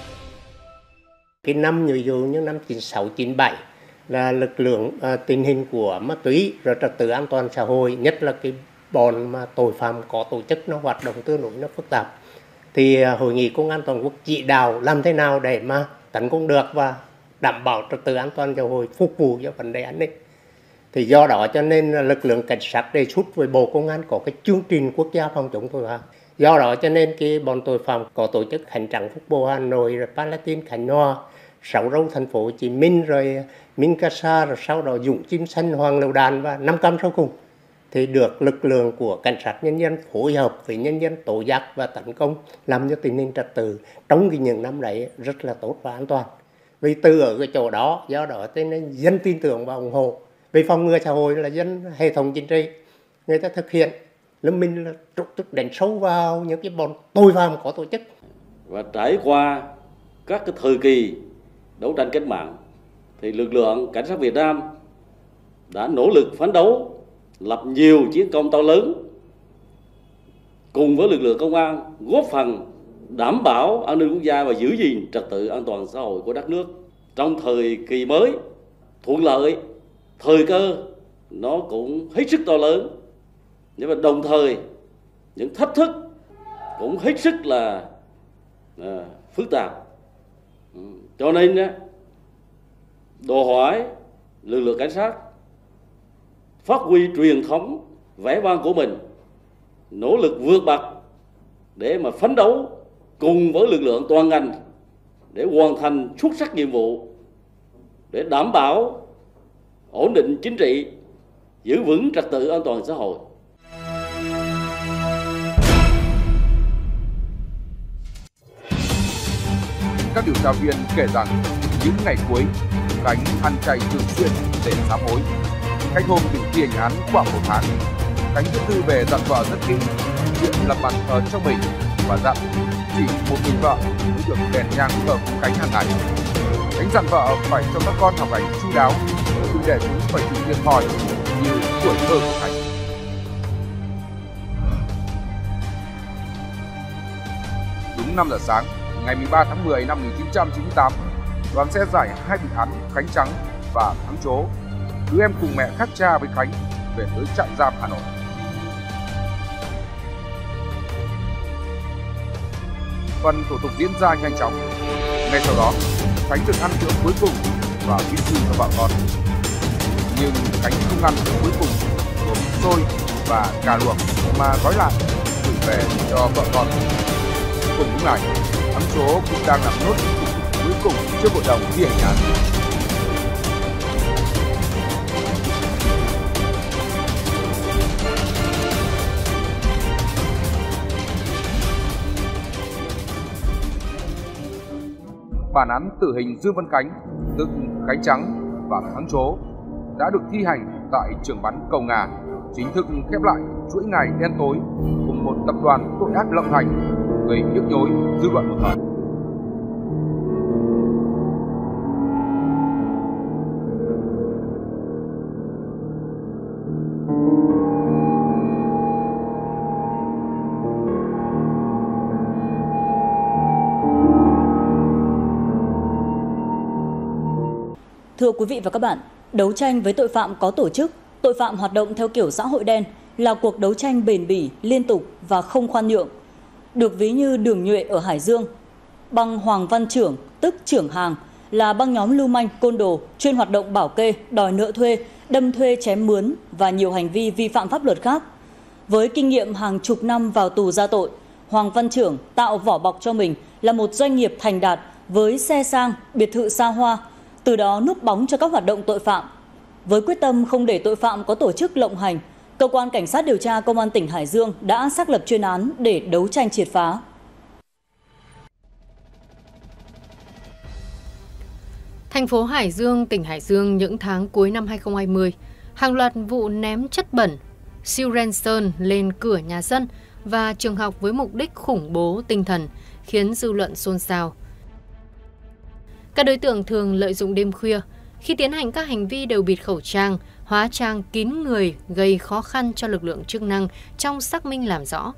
Cái năm ví dụ như năm 96, 97 là lực lượng tình hình của ma túy rồi trật tự an toàn xã hội, nhất là cái bọn mà tội phạm có tổ chức nó hoạt động tương đối nó phức tạp, thì Hội nghị Công an Toàn quốc chỉ đạo làm thế nào để mà tấn công được và đảm bảo trật tự an toàn xã hội, phục vụ cho vấn đề an ninh. Thì do đó cho nên lực lượng cảnh sát đề xuất với Bộ Công an có cái chương trình quốc gia phòng chống tội phạm. Do đó cho nên cái bọn tội phạm có tổ chức Khánh Trắng Phúc Bồ Hà Nội, rồi Palestine Khánh Hòa, Sáu Râu thành phố Hồ Chí Minh, rồi Minh Ca Sa, rồi sau đó Dũng Chim Xanh, Hoàng Lựu Đạn và 5 cam sau cùng. Thì được lực lượng của cảnh sát nhân dân phối hợp với nhân dân tố giác và tấn công, làm cho tình hình trật tự trong những năm đấy rất là tốt và an toàn. Vì từ ở cái chỗ đó, do đó nên dân tin tưởng và ủng hộ. Vì phòng ngừa xã hội là dân hệ thống chính trị người ta thực hiện, là mình là trục tức đánh sâu vào những cái bọn tội phạm có tổ chức. Và trải qua các cái thời kỳ đấu tranh cách mạng thì lực lượng cảnh sát Việt Nam đã nỗ lực phấn đấu, lập nhiều chiến công to lớn, cùng với lực lượng công an góp phần đảm bảo an ninh quốc gia và giữ gìn trật tự an toàn xã hội của đất nước. Trong thời kỳ mới, thuận lợi, thời cơ nó cũng hết sức to lớn, nhưng mà đồng thời những thách thức cũng hết sức là phức tạp. Cho nên đòi hỏi lực lượng cảnh sát phát huy truyền thống vẻ vang của mình, nỗ lực vượt bậc để mà phấn đấu cùng với lực lượng toàn ngành để hoàn thành xuất sắc nhiệm vụ, để đảm bảo ổn định chính trị, giữ vững trật tự an toàn xã hội. Các điều tra viên kể rằng những ngày cuối, Khánh ăn chay thường xuyên để sám hối. Cách hôm bị thi hành án khoảng 1 tháng, Khánh viết thư về dặn vợ rất kỹ chuyện lập bàn thờ cho mình và dặn chỉ một mình vợ mới được đèn nhang thờ Khánh hàng ngày. Khánh dặn vợ phải cho các con học hành chu đáo, đừng để chúng phải chịu thiệt thòi như tuổi thơ của Khánh. Đúng 5 giờ sáng, ngày 13 tháng 10 năm 1998, đoàn xe giải hai bị án Khánh Trắng và Thắng Chố, đứa em cùng mẹ khác cha với Khánh, về tới trại giam Hà Nội. Phần thủ tục diễn ra nhanh chóng. Ngay sau đó, Khánh được ăn bữa cuối cùng và viết thư cho vợ con. Nhưng Khánh không ăn bữa cuối cùng gồm xôi và cà luộc mà gói lại gửi về cho vợ con. Cùng lúc này, Thắng Chố cũng đang làm nốt thủ tục cuối cùng trước hội đồng thi hành án. Bản án tử hình Dương Văn Khánh, tức Khánh Trắng và Thắng Chố đã được thi hành tại trường bắn Cầu Ngà, chính thức khép lại chuỗi ngày đen tối cùng một tập đoàn tội ác lộng hành gây nhức nhối dư luận một thời. Thưa quý vị và các bạn, đấu tranh với tội phạm có tổ chức, tội phạm hoạt động theo kiểu xã hội đen là cuộc đấu tranh bền bỉ, liên tục và không khoan nhượng. Được ví như đường nhuệ ở Hải Dương, băng Hoàng Văn Trưởng, tức Trưởng Hàng, là băng nhóm lưu manh côn đồ chuyên hoạt động bảo kê, đòi nợ thuê, đâm thuê chém mướn và nhiều hành vi vi phạm pháp luật khác. Với kinh nghiệm hàng chục năm vào tù ra tội, Hoàng Văn Trưởng tạo vỏ bọc cho mình là một doanh nghiệp thành đạt với xe sang, biệt thự xa hoa, từ đó núp bóng cho các hoạt động tội phạm. Với quyết tâm không để tội phạm có tổ chức lộng hành, Cơ quan Cảnh sát điều tra Công an tỉnh Hải Dương đã xác lập chuyên án để đấu tranh triệt phá. Thành phố Hải Dương, tỉnh Hải Dương những tháng cuối năm 2020, hàng loạt vụ ném chất bẩn, siêu sơn lên cửa nhà dân và trường học với mục đích khủng bố tinh thần khiến dư luận xôn xao. Các đối tượng thường lợi dụng đêm khuya, khi tiến hành các hành vi đều bịt khẩu trang, hóa trang kín người gây khó khăn cho lực lượng chức năng trong xác minh làm rõ.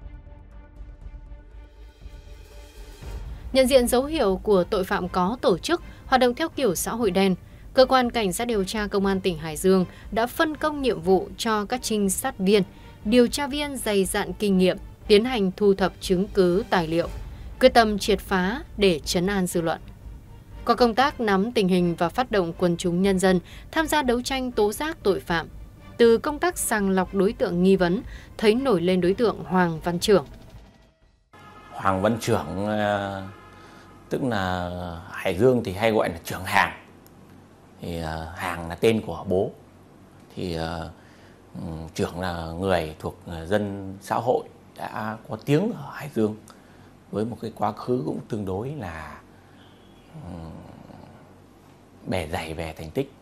Nhận diện dấu hiệu của tội phạm có tổ chức, hoạt động theo kiểu xã hội đen, Cơ quan Cảnh sát điều tra Công an tỉnh Hải Dương đã phân công nhiệm vụ cho các trinh sát viên, điều tra viên dày dặn kinh nghiệm, tiến hành thu thập chứng cứ tài liệu, quyết tâm triệt phá để trấn an dư luận. Qua công tác nắm tình hình và phát động quần chúng nhân dân tham gia đấu tranh tố giác tội phạm, từ công tác sàng lọc đối tượng nghi vấn thấy nổi lên đối tượng Hoàng Văn Trưởng. Hoàng Văn Trưởng tức là Hải Dương thì hay gọi là Trưởng Hàng. Thì Hàng là tên của bố. Thì Trưởng là người thuộc dân xã hội đã có tiếng ở Hải Dương với một cái quá khứ cũng tương đối là bẻ dày về thành tích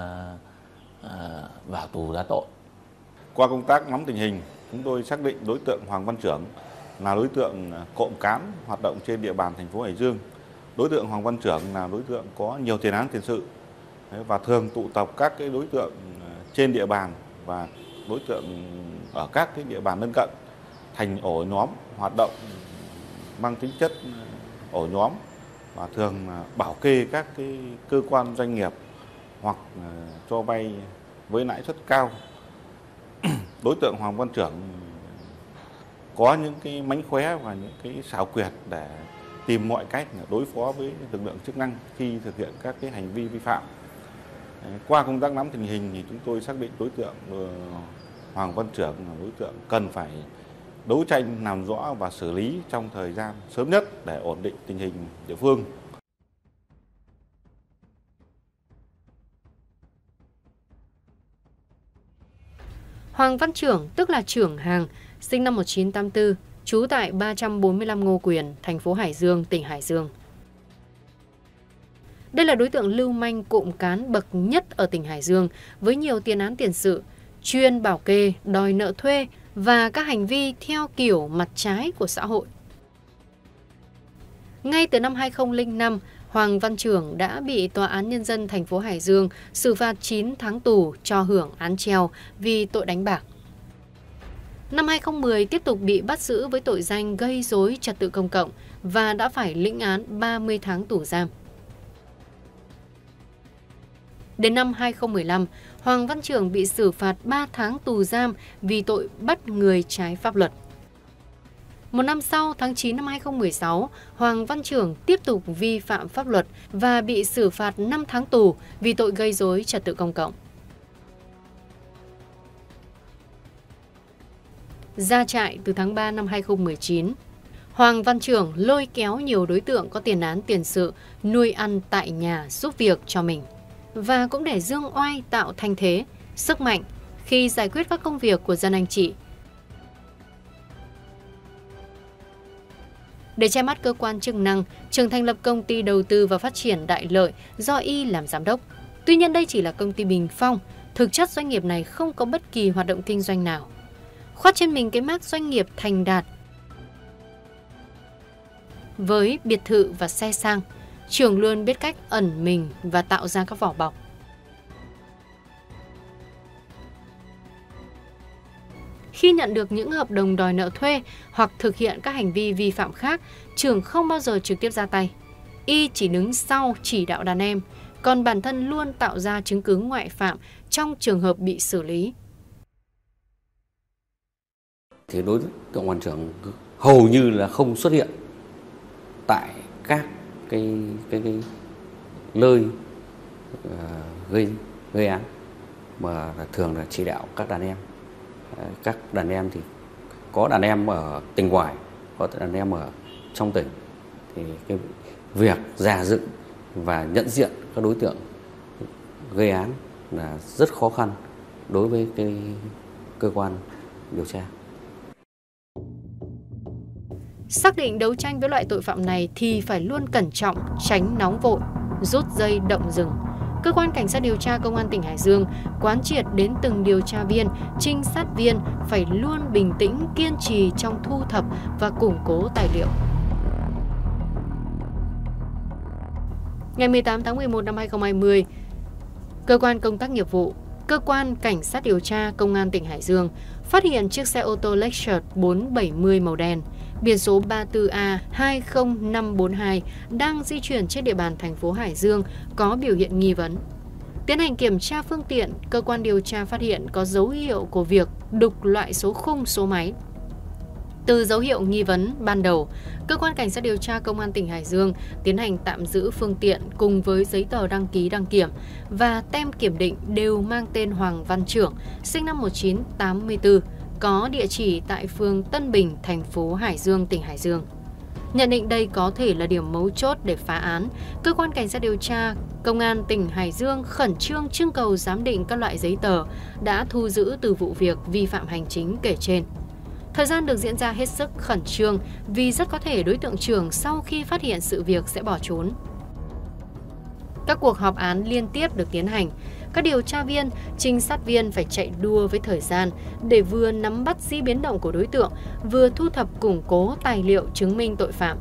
vào tù ra tội. Qua công tác nắm tình hình, chúng tôi xác định đối tượng Hoàng Văn Trưởng là đối tượng cộng cán hoạt động trên địa bàn thành phố Hải Dương. Đối tượng Hoàng Văn Trưởng là đối tượng có nhiều tiền án tiền sự và thường tụ tập các cái đối tượng trên địa bàn và đối tượng ở các cái địa bàn lân cận thành ổ nhóm hoạt động mang tính chất ổ nhóm và thường bảo kê các cái cơ quan doanh nghiệp hoặc cho vay với lãi suất cao. Đối tượng Hoàng Văn Trưởng có những cái mánh khóe và những cái xảo quyệt để tìm mọi cách đối phó với lực lượng chức năng khi thực hiện các cái hành vi vi phạm. Qua công tác nắm tình hình thì chúng tôi xác định đối tượng Hoàng Văn Trưởng là đối tượng cần phải đấu tranh làm rõ và xử lý trong thời gian sớm nhất để ổn định tình hình địa phương. Hoàng Văn Trưởng, tức là Trưởng Hàng, sinh năm 1984, trú tại 345 Ngô Quyền, thành phố Hải Dương, tỉnh Hải Dương. Đây là đối tượng lưu manh cộng cán bậc nhất ở tỉnh Hải Dương với nhiều tiền án tiền sự, chuyên bảo kê, đòi nợ thuê và các hành vi theo kiểu mặt trái của xã hội. Ngay từ năm 2005, Hoàng Văn Trưởng đã bị Tòa án Nhân dân thành phố Hải Dương xử phạt 9 tháng tù cho hưởng án treo vì tội đánh bạc. Năm 2010 tiếp tục bị bắt giữ với tội danh gây rối trật tự công cộng và đã phải lĩnh án 30 tháng tù giam. Đến năm 2015, Hoàng Văn Trưởng bị xử phạt 3 tháng tù giam vì tội bắt người trái pháp luật. Một năm sau, tháng 9 năm 2016, Hoàng Văn Trưởng tiếp tục vi phạm pháp luật và bị xử phạt 5 tháng tù vì tội gây rối trật tự công cộng. Ra trại từ tháng 3 năm 2019, Hoàng Văn Trưởng lôi kéo nhiều đối tượng có tiền án tiền sự nuôi ăn tại nhà giúp việc cho mình và cũng để dương oai tạo thanh thế, sức mạnh khi giải quyết các công việc của dân anh chị. Để che mắt cơ quan chức năng, Trường thành lập công ty đầu tư và phát triển Đại Lợi do y làm giám đốc. Tuy nhiên đây chỉ là công ty bình phong, thực chất doanh nghiệp này không có bất kỳ hoạt động kinh doanh nào. Khoác trên mình cái mác doanh nghiệp thành đạt với biệt thự và xe sang, Trường luôn biết cách ẩn mình và tạo ra các vỏ bọc. Khi nhận được những hợp đồng đòi nợ thuê hoặc thực hiện các hành vi vi phạm khác, Trường không bao giờ trực tiếp ra tay. Y chỉ đứng sau chỉ đạo đàn em, còn bản thân luôn tạo ra chứng cứ ngoại phạm trong trường hợp bị xử lý. Thì đối tượng Hoàng Trưởng hầu như là không xuất hiện tại các cái nơi gây án, mà thường là chỉ đạo các đàn em. Các đàn em thì có đàn em ở tỉnh ngoài, có đàn em ở trong tỉnh. Thì cái việc rà dựng và nhận diện các đối tượng gây án là rất khó khăn đối với cái cơ quan điều tra. Xác định đấu tranh với loại tội phạm này thì phải luôn cẩn trọng, tránh nóng vội, rút dây động rừng. Cơ quan Cảnh sát điều tra Công an tỉnh Hải Dương quán triệt đến từng điều tra viên, trinh sát viên phải luôn bình tĩnh, kiên trì trong thu thập và củng cố tài liệu. Ngày 18 tháng 11 năm 2020, Cơ quan Công tác Nghiệp vụ, Cơ quan Cảnh sát điều tra Công an tỉnh Hải Dương phát hiện chiếc xe ô tô Lexus 470 màu đen, biển số 34A20542 đang di chuyển trên địa bàn thành phố Hải Dương có biểu hiện nghi vấn. Tiến hành kiểm tra phương tiện, cơ quan điều tra phát hiện có dấu hiệu của việc đục loại số khung số máy. Từ dấu hiệu nghi vấn ban đầu, Cơ quan Cảnh sát điều tra Công an tỉnh Hải Dương tiến hành tạm giữ phương tiện cùng với giấy tờ đăng ký đăng kiểm và tem kiểm định đều mang tên Hoàng Văn Trưởng, sinh năm 1984, có địa chỉ tại phường Tân Bình, thành phố Hải Dương, tỉnh Hải Dương. Nhận định đây có thể là điểm mấu chốt để phá án, Cơ quan Cảnh sát điều tra Công an tỉnh Hải Dương khẩn trương trưng cầu giám định các loại giấy tờ đã thu giữ từ vụ việc vi phạm hành chính kể trên. Thời gian được diễn ra hết sức khẩn trương vì rất có thể đối tượng Trưởng sau khi phát hiện sự việc sẽ bỏ trốn. Các cuộc họp án liên tiếp được tiến hành. Các điều tra viên, trinh sát viên phải chạy đua với thời gian để vừa nắm bắt di biến động của đối tượng, vừa thu thập củng cố tài liệu chứng minh tội phạm.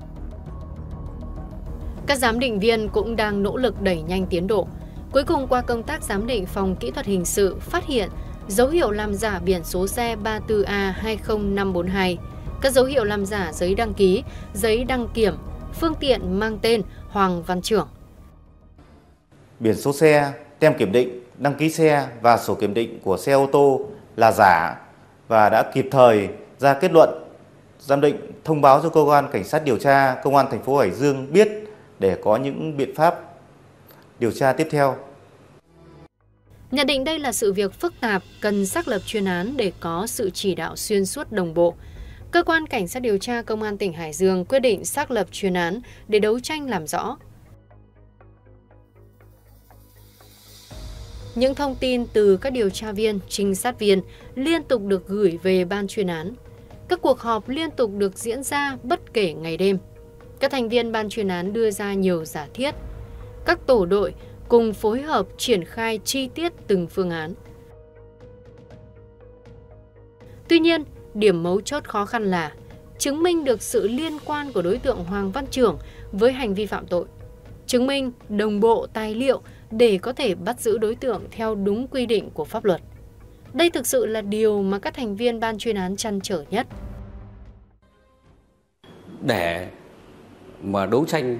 Các giám định viên cũng đang nỗ lực đẩy nhanh tiến độ. Cuối cùng qua công tác giám định, Phòng Kỹ thuật Hình sự phát hiện dấu hiệu làm giả biển số xe 34A20542, các dấu hiệu làm giả giấy đăng ký, giấy đăng kiểm, phương tiện mang tên Hoàng Văn Trưởng. Biển số xe, tem kiểm định, đăng ký xe và sổ kiểm định của xe ô tô là giả và đã kịp thời ra kết luận giám định, thông báo cho cơ quan cảnh sát điều tra công an thành phố Hải Dương biết để có những biện pháp điều tra tiếp theo. Nhận định đây là sự việc phức tạp, cần xác lập chuyên án để có sự chỉ đạo xuyên suốt đồng bộ. Cơ quan cảnh sát điều tra công an tỉnh Hải Dương quyết định xác lập chuyên án để đấu tranh làm rõ. Những thông tin từ các điều tra viên, trinh sát viên liên tục được gửi về ban chuyên án. Các cuộc họp liên tục được diễn ra bất kể ngày đêm. Các thành viên ban chuyên án đưa ra nhiều giả thiết. Các tổ đội cùng phối hợp triển khai chi tiết từng phương án. Tuy nhiên, điểm mấu chốt khó khăn là chứng minh được sự liên quan của đối tượng Hoàng Văn Trưởng với hành vi phạm tội, chứng minh đồng bộ tài liệu để có thể bắt giữ đối tượng theo đúng quy định của pháp luật. Đây thực sự là điều mà các thành viên ban chuyên án trăn trở nhất. Để mà đấu tranh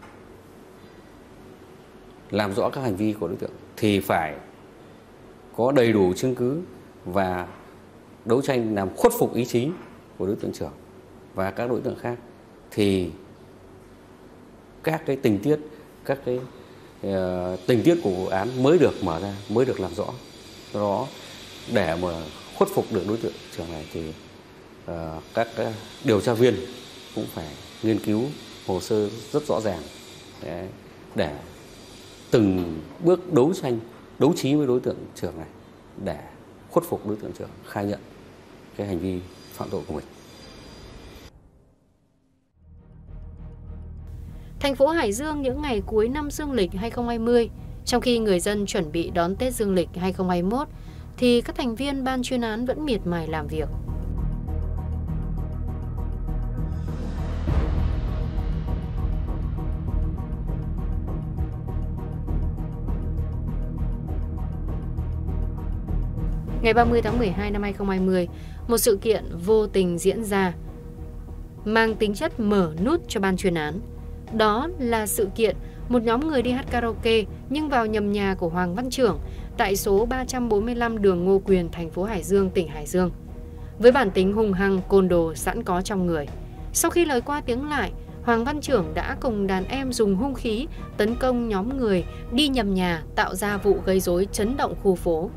làm rõ các hành vi của đối tượng thì phải có đầy đủ chứng cứ và đấu tranh làm khuất phục ý chí của đối tượng Trưởng và các đối tượng khác, thì các cái tình tiết của vụ án mới được mở ra, mới được làm rõ. Do đó để mà khuất phục được đối tượng Trưởng này thì các điều tra viên cũng phải nghiên cứu hồ sơ rất rõ ràng để từng bước đấu trí với đối tượng Trưởng này để khuất phục đối tượng Trưởng khai nhận cái hành vi phạm tội của mình. Thành phố Hải Dương những ngày cuối năm Dương lịch 2020, trong khi người dân chuẩn bị đón Tết Dương lịch 2021, thì các thành viên ban chuyên án vẫn miệt mài làm việc. Ngày 30 tháng 12 năm 2020, một sự kiện vô tình diễn ra mang tính chất mở nút cho ban chuyên án. Đó là sự kiện một nhóm người đi hát karaoke nhưng vào nhầm nhà của Hoàng Văn Trưởng tại số 345 đường Ngô Quyền, thành phố Hải Dương, tỉnh Hải Dương. Với bản tính hung hăng, côn đồ sẵn có trong người, sau khi lời qua tiếng lại, Hoàng Văn Trưởng đã cùng đàn em dùng hung khí tấn công nhóm người đi nhầm nhà, tạo ra vụ gây rối chấn động khu phố.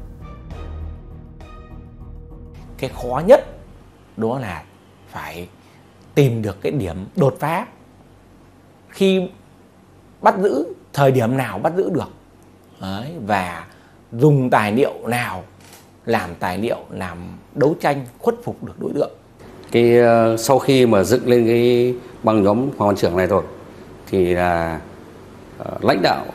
Cái khó nhất đó là phải tìm được cái điểm đột phá, khi bắt giữ, thời điểm nào bắt giữ được. Đấy, và dùng tài liệu nào làm tài liệu làm đấu tranh khuất phục được đối tượng. Sau khi mà dựng lên cái băng nhóm Hoàng Văn Trưởng này rồi thì là lãnh đạo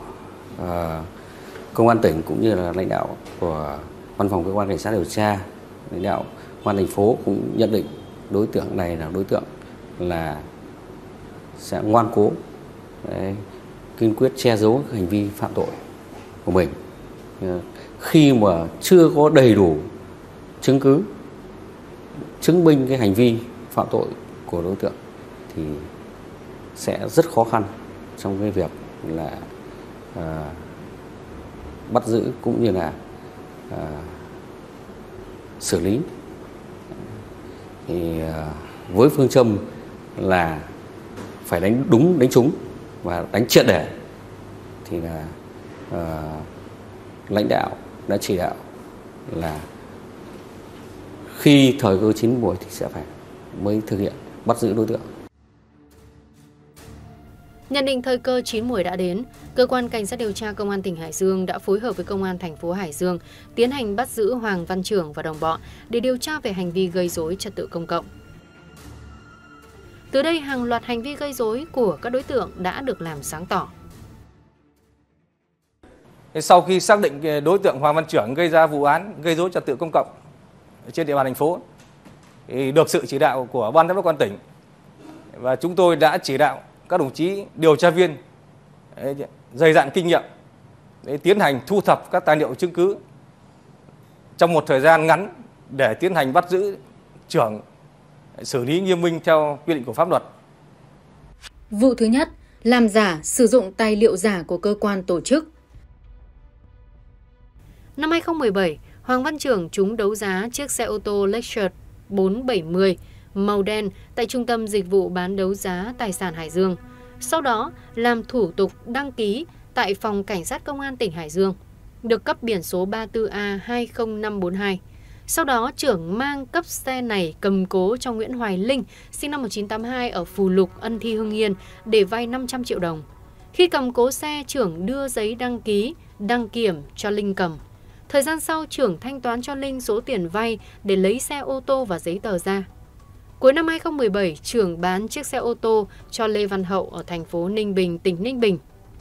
công an tỉnh cũng như là lãnh đạo của văn phòng cơ quan cảnh sát điều tra, lãnh đạo công an thành phố cũng nhận định đối tượng này là đối tượng là sẽ ngoan cố, kiên quyết che giấu hành vi phạm tội của mình. Khi mà chưa có đầy đủ chứng cứ chứng minh cái hành vi phạm tội của đối tượng thì sẽ rất khó khăn trong cái việc là bắt giữ cũng như là xử lý. Thì với phương châm là phải đánh đúng đánh trúng và đánh triệt để thì là lãnh đạo đã chỉ đạo là khi thời cơ chín muồi thì sẽ phải mới thực hiện bắt giữ đối tượng. Nhận định thời cơ chín muồi đã đến, cơ quan cảnh sát điều tra công an tỉnh Hải Dương đã phối hợp với công an thành phố Hải Dương tiến hành bắt giữ Hoàng Văn Trưởng và đồng bọn để điều tra về hành vi gây rối trật tự công cộng. Từ đây hàng loạt hành vi gây rối của các đối tượng đã được làm sáng tỏ. Sau khi xác định đối tượng Hoàng Văn Trưởng gây ra vụ án gây rối trật tự công cộng trên địa bàn thành phố, thì được sự chỉ đạo của Ban Giám đốc Công an tỉnh và chúng tôi đã chỉ đạo các đồng chí điều tra viên dày dạn kinh nghiệm để tiến hành thu thập các tài liệu chứng cứ trong một thời gian ngắn để tiến hành bắt giữ Trưởng, xử lý nghiêm minh theo quy định của pháp luật. Vụ thứ nhất, làm giả, sử dụng tài liệu giả của cơ quan tổ chức. Năm 2017, Hoàng Văn Trưởng trúng đấu giá chiếc xe ô tô Lexus 470 màu đen tại Trung tâm Dịch vụ Bán đấu giá Tài sản Hải Dương. Sau đó, làm thủ tục đăng ký tại Phòng Cảnh sát Công an tỉnh Hải Dương, được cấp biển số 34A20542. Sau đó, Trưởng mang cấp xe này cầm cố cho Nguyễn Hoài Linh, sinh năm 1982 ở Phù Lục, Ân Thi, Hưng Yên để vay 500 triệu đồng. Khi cầm cố xe, Trưởng đưa giấy đăng ký, đăng kiểm cho Linh cầm. Thời gian sau, Trưởng thanh toán cho Linh số tiền vay để lấy xe ô tô và giấy tờ ra. Cuối năm 2017, Trưởng bán chiếc xe ô tô cho Lê Văn Hậu ở thành phố Ninh Bình, tỉnh Ninh Bình.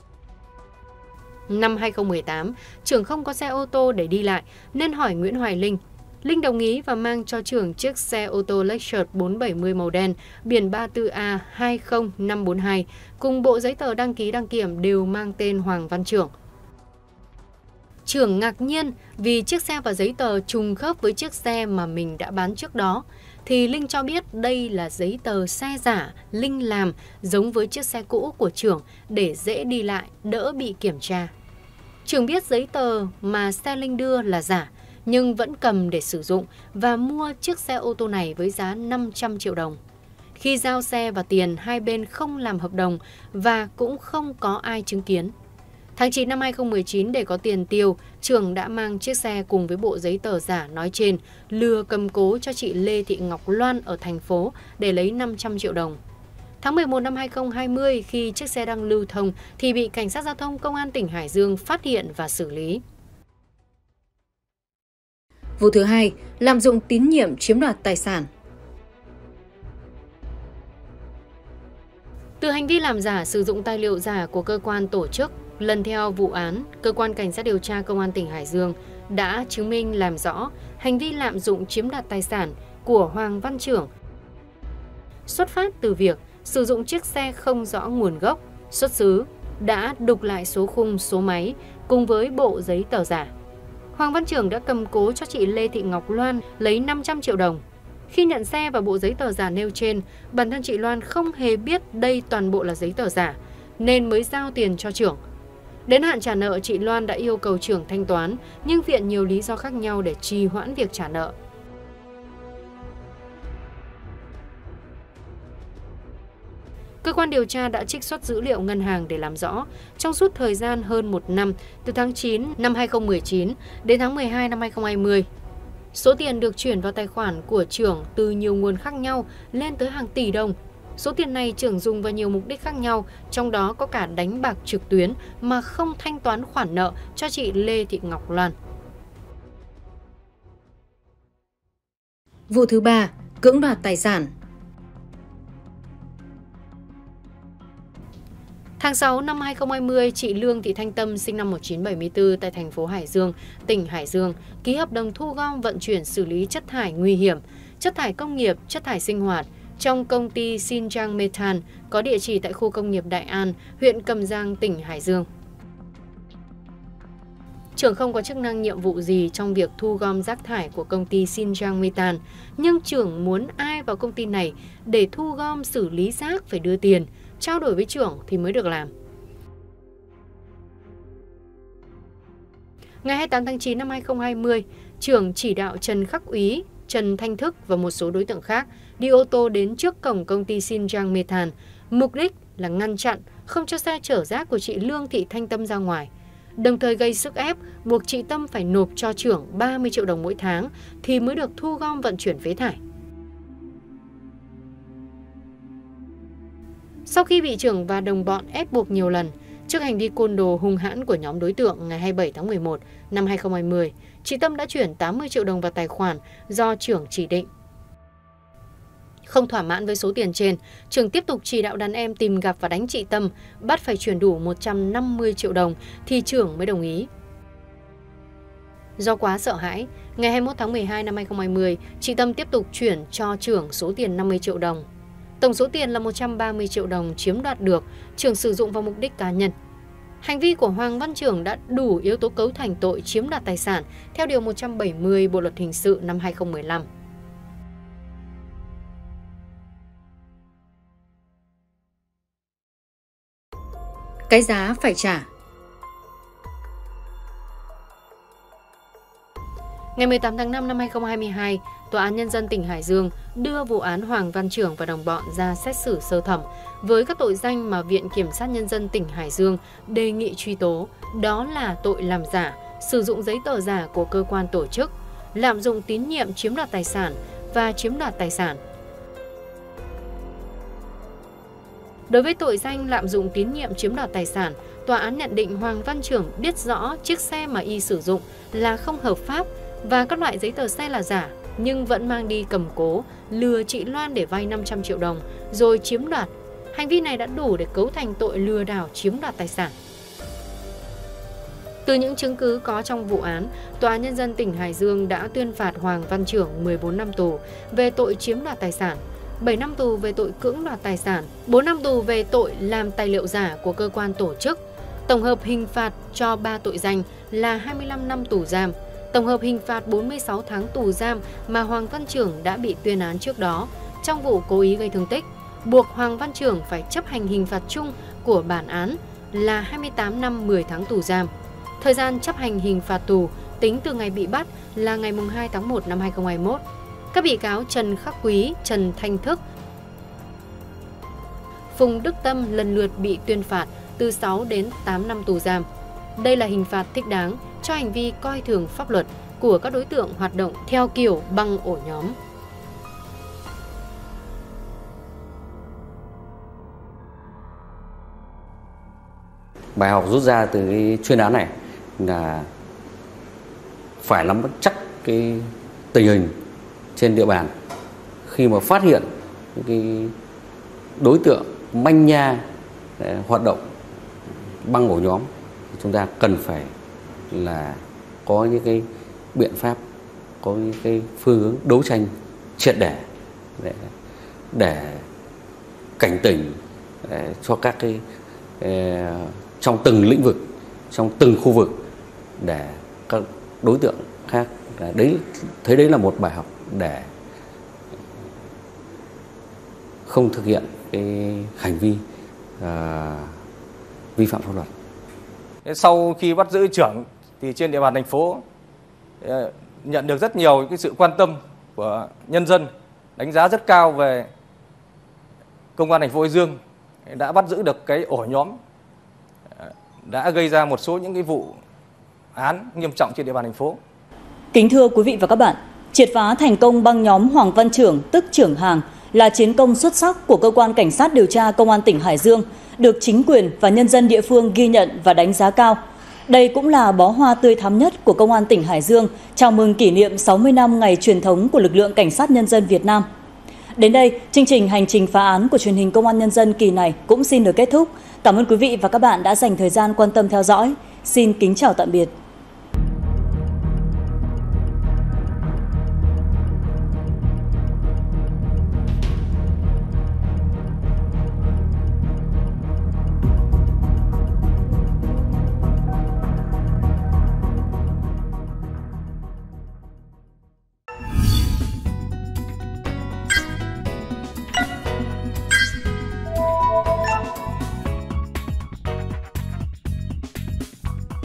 Năm 2018, Trưởng không có xe ô tô để đi lại nên hỏi Nguyễn Hoài Linh. Linh đồng ý và mang cho Trưởng chiếc xe ô tô Lexus 470 màu đen biển 34A20542 cùng bộ giấy tờ đăng ký đăng kiểm đều mang tên Hoàng Văn Trưởng. Trưởng ngạc nhiên vì chiếc xe và giấy tờ trùng khớp với chiếc xe mà mình đã bán trước đó, thì Linh cho biết đây là giấy tờ xe giả Linh làm giống với chiếc xe cũ của Trưởng để dễ đi lại, đỡ bị kiểm tra. Trưởng biết giấy tờ mà xe Linh đưa là giả, nhưng vẫn cầm để sử dụng và mua chiếc xe ô tô này với giá 500 triệu đồng. Khi giao xe và tiền, hai bên không làm hợp đồng và cũng không có ai chứng kiến. Tháng 9 năm 2019, để có tiền tiêu, Trưởng đã mang chiếc xe cùng với bộ giấy tờ giả nói trên lừa cầm cố cho chị Lê Thị Ngọc Loan ở thành phố để lấy 500 triệu đồng. Tháng 11 năm 2020, khi chiếc xe đang lưu thông thì bị Cảnh sát Giao thông Công an tỉnh Hải Dương phát hiện và xử lý. Vụ thứ hai, lạm dụng tín nhiệm chiếm đoạt tài sản. Từ hành vi làm giả, sử dụng tài liệu giả của cơ quan tổ chức, lần theo vụ án, Cơ quan Cảnh sát điều tra Công an tỉnh Hải Dương đã chứng minh làm rõ hành vi lạm dụng chiếm đoạt tài sản của Hoàng Văn Trưởng xuất phát từ việc sử dụng chiếc xe không rõ nguồn gốc, xuất xứ, đã đục lại số khung, số máy cùng với bộ giấy tờ giả. Hoàng Văn Trưởng đã cầm cố cho chị Lê Thị Ngọc Loan lấy 500 triệu đồng. Khi nhận xe và bộ giấy tờ giả nêu trên, bản thân chị Loan không hề biết đây toàn bộ là giấy tờ giả, nên mới giao tiền cho Trưởng. Đến hạn trả nợ, chị Loan đã yêu cầu Trưởng thanh toán, nhưng viện nhiều lý do khác nhau để trì hoãn việc trả nợ. Cơ quan điều tra đã trích xuất dữ liệu ngân hàng để làm rõ, trong suốt thời gian hơn 1 năm, từ tháng 9 năm 2019 đến tháng 12 năm 2020. Số tiền được chuyển vào tài khoản của Trưởng từ nhiều nguồn khác nhau lên tới hàng tỷ đồng. Số tiền này Trưởng dùng vào nhiều mục đích khác nhau, trong đó có cả đánh bạc trực tuyến mà không thanh toán khoản nợ cho chị Lê Thị Ngọc Loan. Vụ thứ ba, cưỡng đoạt tài sản. Tháng 6 năm 2020, chị Lương Thị Thanh Tâm sinh năm 1974 tại thành phố Hải Dương, tỉnh Hải Dương, ký hợp đồng thu gom vận chuyển xử lý chất thải nguy hiểm, chất thải công nghiệp, chất thải sinh hoạt trong công ty Xinjiang Metan có địa chỉ tại khu công nghiệp Đại An, huyện Cầm Giang, tỉnh Hải Dương. Trưởng không có chức năng nhiệm vụ gì trong việc thu gom rác thải của công ty Xinjiang Metan, nhưng Trưởng muốn ai vào công ty này để thu gom xử lý rác phải đưa tiền, trao đổi với Trưởng thì mới được làm. Ngày 28 tháng 9 năm 2020, Trưởng chỉ đạo Trần Khắc Úy, Trần Thanh Thức và một số đối tượng khác đi ô tô đến trước cổng công ty Xinjiang Metan, mục đích là ngăn chặn, không cho xe chở rác của chị Lương Thị Thanh Tâm ra ngoài, đồng thời gây sức ép buộc chị Tâm phải nộp cho Trưởng 30 triệu đồng mỗi tháng thì mới được thu gom vận chuyển phế thải. Sau khi bị Trưởng và đồng bọn ép buộc nhiều lần, trước hành vi côn đồ hung hãn của nhóm đối tượng, ngày 27 tháng 11 năm 2020, chị Tâm đã chuyển 80 triệu đồng vào tài khoản do Trưởng chỉ định. Không thỏa mãn với số tiền trên, Trưởng tiếp tục chỉ đạo đàn em tìm gặp và đánh chị Tâm, bắt phải chuyển đủ 150 triệu đồng thì Trưởng mới đồng ý. Do quá sợ hãi, ngày 21 tháng 12 năm 2020, chị Tâm tiếp tục chuyển cho trưởng số tiền 50 triệu đồng. Tổng số tiền là 130 triệu đồng chiếm đoạt được, trưởng sử dụng vào mục đích cá nhân. Hành vi của Hoàng Văn Trưởng đã đủ yếu tố cấu thành tội chiếm đoạt tài sản theo Điều 170 Bộ Luật Hình sự năm 2015. Cái giá phải trả. Ngày 18 tháng 5 năm 2022, Tòa án Nhân dân tỉnh Hải Dương đưa vụ án Hoàng Văn Trưởng và đồng bọn ra xét xử sơ thẩm với các tội danh mà Viện Kiểm sát Nhân dân tỉnh Hải Dương đề nghị truy tố, đó là tội làm giả, sử dụng giấy tờ giả của cơ quan tổ chức, lạm dụng tín nhiệm chiếm đoạt tài sản và chiếm đoạt tài sản. Đối với tội danh lạm dụng tín nhiệm chiếm đoạt tài sản, tòa án nhận định Hoàng Văn Trưởng biết rõ chiếc xe mà y sử dụng là không hợp pháp và các loại giấy tờ xe là giả, nhưng vẫn mang đi cầm cố, lừa chị Loan để vay 500 triệu đồng rồi chiếm đoạt. Hành vi này đã đủ để cấu thành tội lừa đảo chiếm đoạt tài sản. Từ những chứng cứ có trong vụ án, Tòa án Nhân dân tỉnh Hải Dương đã tuyên phạt Hoàng Văn Trưởng 14 năm tù về tội chiếm đoạt tài sản, 7 năm tù về tội cưỡng đoạt tài sản, 4 năm tù về tội làm tài liệu giả của cơ quan tổ chức. Tổng hợp hình phạt cho 3 tội danh là 25 năm tù giam. Tổng hợp hình phạt 46 tháng tù giam mà Hoàng Văn Trưởng đã bị tuyên án trước đó trong vụ cố ý gây thương tích, buộc Hoàng Văn Trưởng phải chấp hành hình phạt chung của bản án là 28 năm 10 tháng tù giam. Thời gian chấp hành hình phạt tù tính từ ngày bị bắt là ngày 2 tháng 1 năm 2021. Các bị cáo Trần Khắc Quý, Trần Thanh Thức, Phùng Đức Tâm lần lượt bị tuyên phạt từ 6 đến 8 năm tù giam. Đây là hình phạt thích đáng cho hành vi coi thường pháp luật của các đối tượng hoạt động theo kiểu băng ổ nhóm. Bài học rút ra từ cái chuyên án này là phải nắm chắc cái tình hình trên địa bàn. Khi mà phát hiện cái đối tượng manh nha hoạt động băng ổ nhóm, chúng ta cần phải là có những cái biện pháp, có những cái phương hướng đấu tranh triệt để cảnh tỉnh cho các cái trong từng lĩnh vực, trong từng khu vực, để các đối tượng khác thấy đấy là một bài học để không thực hiện cái hành vi vi phạm pháp luật. Sau khi bắt giữ Trưởng thì trên địa bàn thành phố nhận được rất nhiều cái sự quan tâm của nhân dân, đánh giá rất cao về công an thành phố Hải Dương đã bắt giữ được cái ổ nhóm đã gây ra một số những cái vụ án nghiêm trọng trên địa bàn thành phố. Kính thưa quý vị và các bạn, triệt phá thành công băng nhóm Hoàng Văn Trưởng tức Trưởng Hàng là chiến công xuất sắc của cơ quan cảnh sát điều tra Công an tỉnh Hải Dương, được chính quyền và nhân dân địa phương ghi nhận và đánh giá cao. Đây cũng là bó hoa tươi thắm nhất của Công an tỉnh Hải Dương chào mừng kỷ niệm 60 năm ngày truyền thống của lực lượng Cảnh sát Nhân dân Việt Nam. Đến đây, chương trình Hành trình phá án của truyền hình Công an Nhân dân kỳ này cũng xin được kết thúc. Cảm ơn quý vị và các bạn đã dành thời gian quan tâm theo dõi. Xin kính chào tạm biệt.